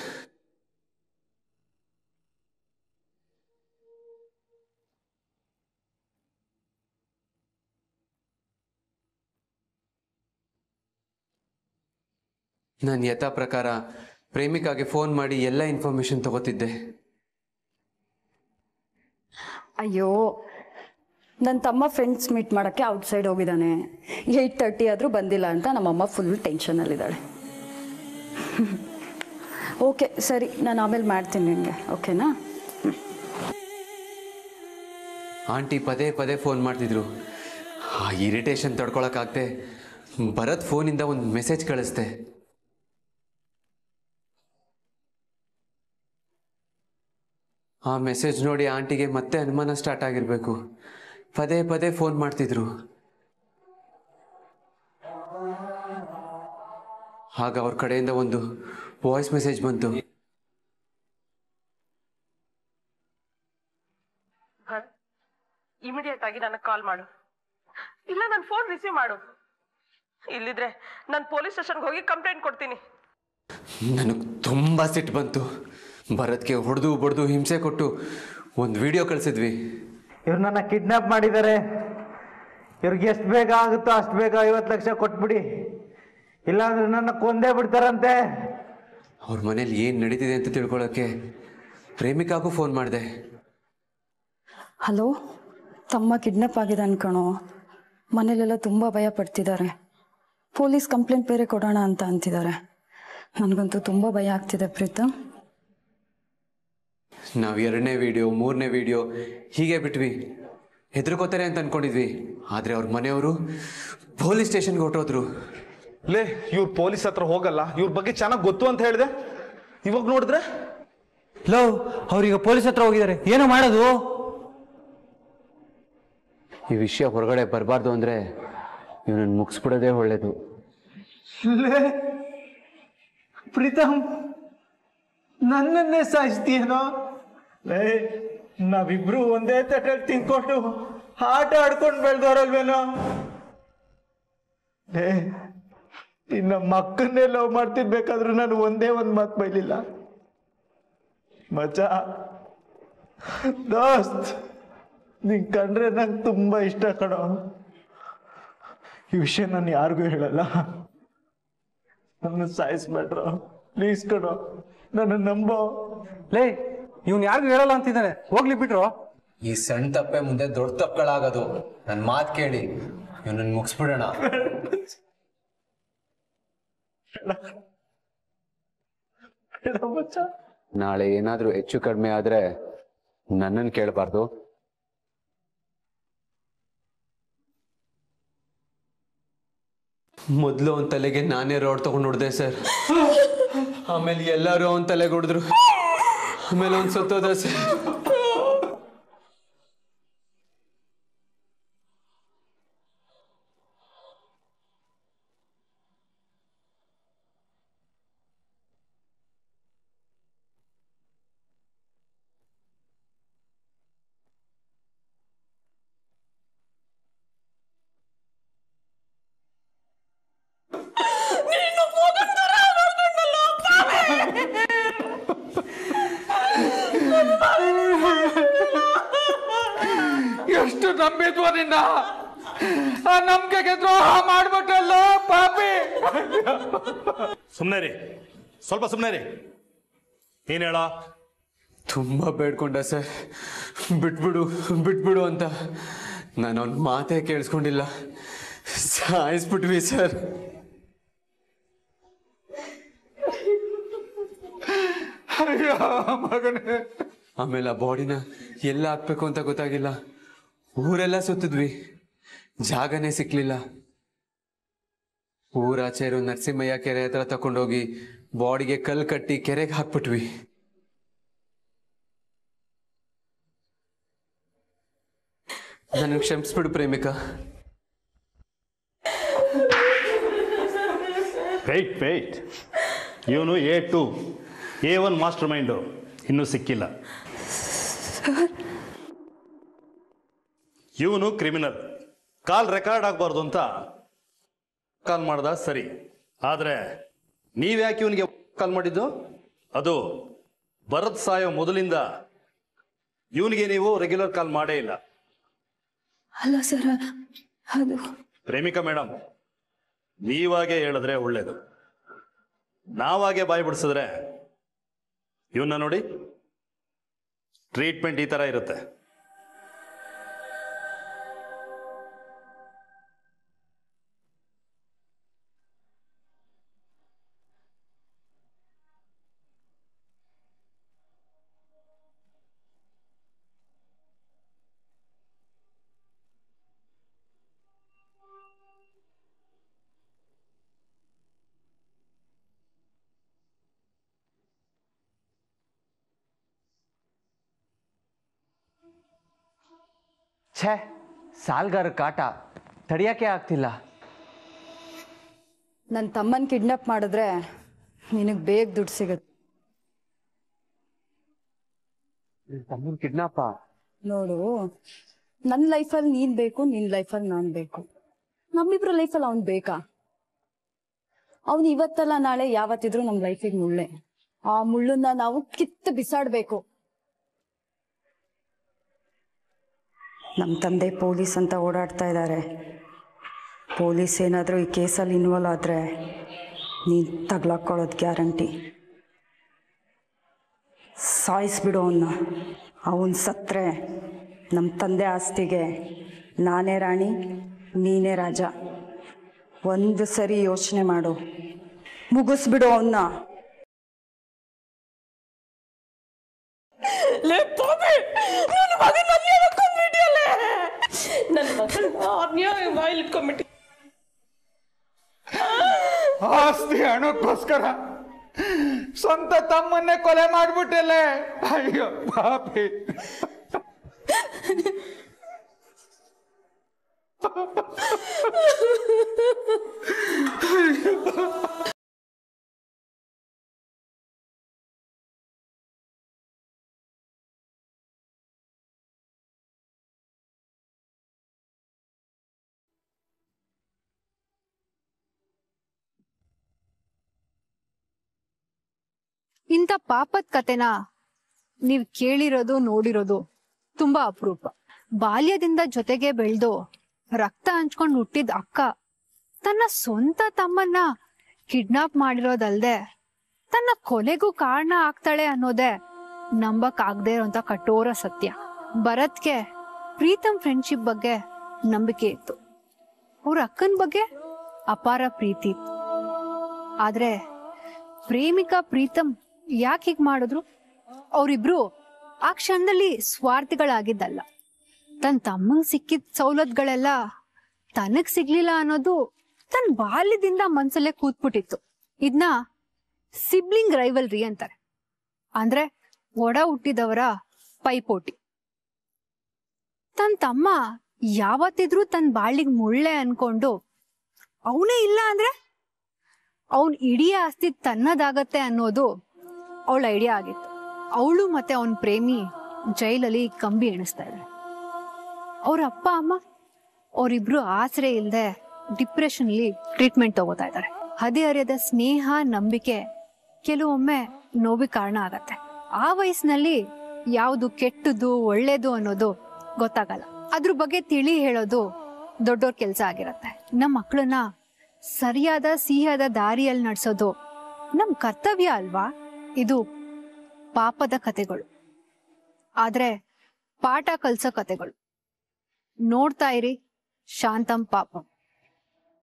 [SPEAKER 5] ನಾನು ಯಥಾ ಪ್ರಕಾರ ಪ್ರೇಮಿಕಾಗೆ ಫೋನ್ ಮಾಡಿ ಎಲ್ಲ ಇನ್ಫಾರ್ಮೇಶನ್ ತಗೋತಿದ್ದೆ.
[SPEAKER 4] ಅಯ್ಯೋ, ನನ್ನ ತಮ್ಮ ಫ್ರೆಂಡ್ಸ್ ಮೀಟ್ ಮಾಡೋಕ್ಕೆ ಔಟ್ಸೈಡ್ ಹೋಗಿದ್ದಾನೆ. 8:30 ಆದರೂ ಬಂದಿಲ್ಲ ಅಂತ ನಮ್ಮಮ್ಮ ಫುಲ್ ಟೆನ್ಷನಲ್ಲಿದ್ದಾಳೆ. ಓಕೆ ಸರಿ, ನಾನು ಆಮೇಲೆ ಮಾಡ್ತೀನಿ ನಿನಗೆ, ಓಕೆನಾ?
[SPEAKER 5] ಆಂಟಿ ಪದೇ ಪದೇ ಫೋನ್ ಮಾಡ್ತಿದ್ರು. ಆ ಇರಿಟೇಷನ್ ತಡ್ಕೊಳಕ್ಕಾಗ್ದೆ ಭರತ್ ಫೋನಿಂದ ಒಂದು ಮೆಸೇಜ್ ಕಳಿಸ್ದೆ. ಆ ಮೆಸೇಜ್ ನೋಡಿ ಆಂಟಿಗೆ ಮತ್ತೆ ಅನುಮಾನ ಸ್ಟಾರ್ಟ್ ಆಗಿರಬೇಕು. ಪದೇ ಪದೇ ಫೋನ್ ಮಾಡ್ತಿದ್ರು. ಆಗ ಅವ್ರ ಕಡೆಯಿಂದ ಒಂದು ವಾಯ್ಸ್ ಮೆಸೇಜ್ ಬಂತು.
[SPEAKER 3] ಇಮಿಡಿಯೇಟ್ ಆಗಿ ನನಗೆ ಕಾಲ್ ಮಾಡು, ಇಲ್ಲ ನನ್ನ ಫೋನ್ ರಿಸೀವ್ ಮಾಡು. ಇಲ್ಲಿದ್ರೆ ನಾನು ಪೊಲೀಸ್ ಸ್ಟೇಷನ್ಗೆ ಹೋಗಿ ಕಂಪ್ಲೇಂಟ್ ಕೊಡ್ತೀನಿ.
[SPEAKER 5] ನನಗೆ ತುಂಬ ಸಿಟ್ಟು ಬಂತು. ಭರತ್ಗೆ ಹೊಡೆದು ಬಡ್ದು ಹಿಂಸೆ ಕೊಟ್ಟು ಒಂದು ವಿಡಿಯೋ ಕಳಿಸಿದ್ವಿ.
[SPEAKER 2] ಇವ್ರು ನನ್ನ ಕಿಡ್ನಾಪ್ ಮಾಡಿದ್ದಾರೆ. ಇವ್ರಿಗೆ ಎಷ್ಟು ಬೇಗ ಆಗುತ್ತೋ ಅಷ್ಟು ಬೇಗ 50 ಲಕ್ಷ ಕೊಟ್ಬಿಡಿ, ಇಲ್ಲಾಂದ್ರೆ ನನ್ನ ಕೊಂದೇ ಬಿಡ್ತಾರಂತೆ.
[SPEAKER 5] ಅವ್ರ ಮನೇಲಿ ಏನು ನಡೀತಿದೆ ಅಂತ ತಿಳ್ಕೊಳ್ಳೋಕ್ಕೆ ಪ್ರೇಮಿಕಾಗೂ ಫೋನ್ ಮಾಡಿದೆ.
[SPEAKER 4] ಹಲೋ, ತಮ್ಮ ಕಿಡ್ನಾಪ್ ಆಗಿದೆ ಅನ್ಕಣೋ. ಮನೇಲೆಲ್ಲ ತುಂಬ ಭಯ ಪಡ್ತಿದ್ದಾರೆ. ಪೊಲೀಸ್ ಕಂಪ್ಲೇಂಟ್ ಬೇರೆ ಕೊಡೋಣ ಅಂತ ಅಂತಿದ್ದಾರೆ. ನನಗಂತೂ ತುಂಬ ಭಯ ಆಗ್ತಿದೆ ಪ್ರೀತಮ್.
[SPEAKER 5] ನಾವು 2ನೇ ವಿಡಿಯೋ 3ನೇ ವಿಡಿಯೋ ಹೀಗೆ ಬಿಟ್ವಿ. ಹೆದರ್ಕೋತಾರೆ ಅಂತ ಅನ್ಕೊಂಡಿದ್ವಿ. ಆದರೆ ಅವ್ರ ಮನೆಯವರು ಪೊಲೀಸ್ ಸ್ಟೇಷನ್ಗೆ ಹೊರಟೋದ್ರು.
[SPEAKER 15] ಲೇ, ಇವ್ರು ಪೊಲೀಸ್ ಹತ್ರ ಹೋಗಲ್ಲ, ಇವ್ರ ಬಗ್ಗೆ ಚೆನ್ನಾಗಿ ಗೊತ್ತು ಅಂತ ಹೇಳಿದೆ. ಇವಾಗ ನೋಡಿದ್ರೆ
[SPEAKER 16] ಲೋ, ಅವ್ರೀಗ ಪೊಲೀಸ್ ಹತ್ರ ಹೋಗಿದ್ದಾರೆ. ಏನು ಮಾಡೋದು?
[SPEAKER 5] ಈ ವಿಷಯ ಹೊರಗಡೆ ಬರಬಾರ್ದು ಅಂದರೆ ಇವನನ್ನು ಮುಗಿಸ್ಬಿಡೋದೇ ಒಳ್ಳೇದು.
[SPEAKER 2] ಪ್ರೀತಮ್, ನನ್ನನ್ನೇ ಸಾಯಿಸ್ತೀಯನೋ? ನಾವಿಬ್ರು ಒಂದೇ ತಟ್ಟಲ್ಲಿ ತಿನ್ಕೊಂಡು ಆಟ ಆಡ್ಕೊಂಡು ಬೆಳೆದವರಲ್ವೇನೋ? ಇನ್ನ ಮಕ್ಕನ್ನೇ ಲವ್ ಮಾಡ್ತಿರ್ಬೇಕಾದ್ರೂ ನಾನು ಒಂದೇ ಒಂದು ಮಾತು ಬೈಲಿಲ್ಲ. ಮಚ, ದೋಸ್ತ್, ನಿನ್ ಕಂಡ್ರೆ ನಂಗೆ ತುಂಬಾ ಇಷ್ಟ ಕಣೋ. ಈ ವಿಷಯ ನಾನು ಯಾರಿಗೂ ಹೇಳಲ್ಲ. ನನ್ನ ಸಾಯಿಸ್ಬೇಡ್ರೋ ಪ್ಲೀಸ್ ಕಣೋ, ನನ್ನ ನಂಬೋ.
[SPEAKER 16] ಲೇ, ಇವ್ನು ಯಾರಿಗೂ ಹೇಳಲ್ಲ ಅಂತಿದ್ದಾನೆ, ಹೋಗ್ಲಿ ಬಿಟ್ರು.
[SPEAKER 14] ಈ ಸಣ್ಣ ತಪ್ಪೆ ಮುಂದೆ ದೊಡ್ಡ ತಪ್ಪುಗಳಾಗೋದು. ನನ್ನ ಮಾತು ಕೇಳಿ ಇವನನ್ನು ಮುಗಿಸ್ಬಿಡೋಣ.
[SPEAKER 5] ನಾಳೆ ಏನಾದರೂ ಹೆಚ್ಚು ಕಡಿಮೆ ಆದರೆ ನನ್ನನ್ನು ಕೇಳಬಾರ್ದು. ಮೊದಲು ಅವನ ತಲೆಗೆ ನಾನೇ ರೋಡ್ ತಗೊಂಡು ಹೊಡೆದೆ ಸರ್. ಆಮೇಲೆ ಎಲ್ಲರೂ ಅವನ ತಲೆಗೆ ಹೊಡೆದ್ರು. ಆಮೇಲೆ ಅವ್ನು ಸತ್ತೋದ ಸರ್.
[SPEAKER 17] ಎಷ್ಟು ನಂಬಿದ್ವ ನಿನ್ನ, ಆ ನಂಬಿಕೆಗೆ ದ್ರೋಹ ಮಾಡ್ಬಿಟ್ಟಲ್ಲ ಪಾಪಿ.
[SPEAKER 15] ಸುಮ್ಮನೆ ರೀ, ಸ್ವಲ್ಪ ಸುಮ್ಮನೆ ರೀ. ಏನ್ ಹೇಳ?
[SPEAKER 5] ತುಂಬಾ ಬೇಡ್ಕೊಂಡ ಸರ್, ಬಿಟ್ಬಿಡು ಬಿಟ್ಬಿಡು ಅಂತ. ನಾನು ಅವ್ನ ಮಾತೇ ಕೇಳಿಸ್ಕೊಂಡಿಲ್ಲ, ಸಾಯಿಸ್ಬಿಟ್ವಿ ಸರ್. ಆಮೇಲೆ ಆ ಬಾಡಿನ ಎಲ್ಲ ಹಾಕ್ಬೇಕು ಅಂತ ಗೊತ್ತಾಗಿಲ್ಲ. ಊರೆಲ್ಲ ಸುತ್ತಿದ್ವಿ, ಜಾಗನೇ ಸಿಕ್ಲಿಲ್ಲ. ಊರಾಚೆ ಇರೋ ನರಸಿಂಹಯ್ಯ ಕೆರೆ ಹತ್ರ ತಕೊಂಡೋಗಿ ಬಾಡಿಗೆ ಕಲ್ಲು ಕಟ್ಟಿ ಕೆರೆಗೆ ಹಾಕ್ಬಿಟ್ವಿ. ನನಗೆ ಕ್ಷಮಿಸ್ಬಿಡು ಪ್ರೇಮಿಕಾ.
[SPEAKER 15] ವೇಟ್, ಇವನು A2 A1 ಮಾಸ್ಟರ್ ಮೈಂಡು ಇನ್ನೂ ಸಿಕ್ಕಿಲ್ಲ. ಇವನು ಕ್ರಿಮಿನಲ್,
[SPEAKER 11] ಕಾಲ್ ರೆಕಾರ್ಡ್ ಆಗಬಾರ್ದು ಅಂತ ಕಾಲ್ ಮಾಡ್ದ ಸರಿ, ಆದರೆ ನೀವ್ಯಾಕೆ ಇವನಿಗೆ ಕಾಲ್ ಮಾಡಿದ್ದು? ಅದು ಭರತ್ ಸಾಯೋ ಮೊದಲಿಂದ ಇವನಿಗೆ ನೀವು ರೆಗ್ಯುಲರ್ ಕಾಲ್ ಮಾಡೇ ಇಲ್ಲ.
[SPEAKER 4] ಅಲ್ಲ ಸರ್, ಅದು
[SPEAKER 11] ಪ್ರೇಮಿಕಾ ಮೇಡಮ್, ನೀವಾಗೆ ಹೇಳಿದ್ರೆ ಒಳ್ಳೇದು. ನಾವಾಗೆ ಬಾಯಿ ಬಿಡಿಸಿದ್ರೆ ಇವನ್ನ ನೋಡಿ, ಟ್ರೀಟ್ಮೆಂಟ್ ಈ ತರ ಇರುತ್ತೆ.
[SPEAKER 5] ಛೇ, ಸಾಲ್ಗಾರ ಕಾಟ ತಡಿಯಕ್ಕೆ ಆಗ್ತಿಲ್ಲ.
[SPEAKER 4] ನನ್ನ ತಮ್ಮನ ಕಿಡ್ನಾಪ್ ಮಾಡಿದ್ರೆ ನಿನಗೆ ಬೇಗ ದುಡ್ಡು ಸಿಗುತ್ತೆ.
[SPEAKER 5] ತಮ್ಮನ ಕಿಡ್ನಾಪ?
[SPEAKER 4] ನೋಡು, ನನ್ನ ಲೈಫಲ್ಲಿ ನೀನ್ ಬೇಕು, ನಿನ್ ಲೈಫಲ್ಲಿ ನಾನು ಬೇಕು. ನಮ್ಮಿಬ್ರ ಲೈಫಲ್ಲಿ ಅವ್ನು ಬೇಕಾ? ಅವ್ನು ಇವತ್ತಲ್ಲ ನಾಳೆ ಯಾವತ್ತಿದ್ರು ನಮ್ಮ ಲೈಫಿಗೆ ಮುಳ್ಳೆ. ಆ ಮುಳ್ಳನ್ನ ನಾವು ಕಿತ್ತು ಬಿಸಾಡ್ಬೇಕು. ನಮ್ಮ ತಂದೆ ಪೊಲೀಸ್ ಅಂತ ಓಡಾಡ್ತಾ ಇದ್ದಾರೆ. ಪೊಲೀಸ್ ಏನಾದರೂ ಈ ಕೇಸಲ್ಲಿ ಇನ್ವಾಲ್ವ್ ಆದರೆ ನೀನು ತಗ್ಲಾಕೊಳ್ಳೋದು ಗ್ಯಾರಂಟಿ. ಸಾಯಿಸ್ಬಿಡು ಅವನ್ನ. ಅವನು ಸತ್ತರೆ ನಮ್ಮ ತಂದೆ ಆಸ್ತಿಗೆ ನಾನೇ ರಾಣಿ, ನೀನೇ ರಾಜ. ಒಂದು ಸರಿ ಯೋಚನೆ ಮಾಡು, ಮುಗಿಸ್ಬಿಡು ಅವನ್ನ.
[SPEAKER 17] ಆಸ್ತಿ ಹಣಕ್ಕೋಸ್ಕರ ಸ್ವಂತ ತಮ್ಮನ್ನೇ ಕೊಲೆ ಮಾಡ್ಬಿಟ್ಟಲೆ. ಅಯ್ಯೋ ಪಾಪಿ.
[SPEAKER 6] ಇಂಥ ಪಾಪದ ಕತೆನ ನೀವ್ ಕೇಳಿರೋದು ನೋಡಿರೋದು ತುಂಬಾ ಅಪರೂಪ. ಬಾಲ್ಯದಿಂದ ಜೊತೆಗೆ ಬೆಳೆದು ರಕ್ತ ಹಂಚ್ಕೊಂಡು ಹುಟ್ಟಿದ ಅಕ್ಕ ತನ್ನ ಸ್ವಂತ ತಮ್ಮನ್ನ ಕಿಡ್ನಾಪ್ ಮಾಡಿರೋದಲ್ದೆ ತನ್ನ ಕೊಲೆಗೂ ಕಾರಣ ಆಗ್ತಾಳೆ ಅನ್ನೋದೇ ನಂಬಕ್ ಆಗದೆ ಇರೋಂತ ಕಠೋರ ಸತ್ಯ. ಭರತ್ಗೆ ಪ್ರೀತಮ್ ಫ್ರೆಂಡ್ಶಿಪ್ ಬಗ್ಗೆ ನಂಬಿಕೆ ಇತ್ತು, ಅವ್ರ ಅಕ್ಕನ ಬಗ್ಗೆ ಅಪಾರ ಪ್ರೀತಿ ಇತ್ತು. ಆದ್ರೆ ಪ್ರೇಮಿಕಾ ಪ್ರೀತಮ್ ಯಾಕೆ ಹೀಗ್ ಮಾಡಿದ್ರು? ಅವರಿಬ್ರು ಆ ಕ್ಷಣದಲ್ಲಿ ಸ್ವಾರ್ಥಿಗಳಾಗಿದ್ದಲ್ಲ. ತನ್ನ ತಮ್ಮಂಗ್ ಸಿಕ್ಕಿದ ಸವಲತ್ತುಗಳೆಲ್ಲ ತನಗ್ ಸಿಗ್ಲಿಲ್ಲ ಅನ್ನೋದು ತನ್ನ ಬಾಲ್ಯದಿಂದ ಮನ್ಸಲ್ಲೇ ಕೂತ್ಬಿಟ್ಟಿತ್ತು. ಇದನ್ನ ಸಿಬ್ಲಿಂಗ್ ರೈವಲ್ರಿ ಅಂತಾರೆ. ಅಂದ್ರೆ ಒಡ ಹುಟ್ಟಿದವರ ಪೈಪೋಟಿ. ತನ್ನ ತಮ್ಮ ಯಾವತ್ತಿದ್ರೂ ತನ್ನ ಬಾಳಿಗೆ ಮುಳ್ಳೆ ಅನ್ಕೊಂಡು ಅವನೇ ಇಲ್ಲ ಅಂದ್ರೆ ಅವನ್ ಇಡೀ ಆಸ್ತಿ ತನ್ನದಾಗತ್ತೆ ಅನ್ನೋದು ಅವಳ ಐಡಿಯಾ ಆಗಿತ್ತು. ಅವಳು ಮತ್ತೆ ಅವನ್ ಪ್ರೇಮಿ ಜೈಲಲ್ಲಿ ಕಂಬಿ ಎಣಿಸ್ತಾ ಇದ್ದಾರೆ. ಅವ್ರ ಅಪ್ಪ ಅಮ್ಮ ಅವರಿಬ್ರು ಆಸರೆ ಇಲ್ಲದೆ ಡಿಪ್ರೆಷನ್ ಅಲ್ಲಿ ಟ್ರೀಟ್ಮೆಂಟ್ ತಗೋತಾ ಇದ್ದಾರೆ. ಹದಿಹರೆಯದ ಸ್ನೇಹ ನಂಬಿಕೆ ಕೆಲವೊಮ್ಮೆ ನೋವಿಗೆ ಕಾರಣ ಆಗತ್ತೆ. ಆ ವಯಸ್ಸಿನಲ್ಲಿ ಯಾವುದು ಕೆಟ್ಟದ್ದು ಒಳ್ಳೇದು ಅನ್ನೋದು ಗೊತ್ತಾಗಲ್ಲ. ಅದ್ರ ಬಗ್ಗೆ ತಿಳಿ ಹೇಳೋದು ದೊಡ್ಡೋರ್ ಕೆಲ್ಸ ಆಗಿರತ್ತೆ. ನಮ್ಮ ಮಕ್ಕಳನ್ನ ಸರಿಯಾದ ಸಿಹಿಯಾದ ದಾರಿಯಲ್ಲಿ ನಡೆಸೋದು ನಮ್ ಕರ್ತವ್ಯ ಅಲ್ವಾ? ಇದು ಪಾಪದ ಕತೆಗಳು, ಆದ್ರೆ ಪಾಠ ಕಲ್ಸೋ ಕತೆಗಳು. ನೋಡ್ತಾ ಇರಿ ಶಾಂತಂ ಪಾಪಂ.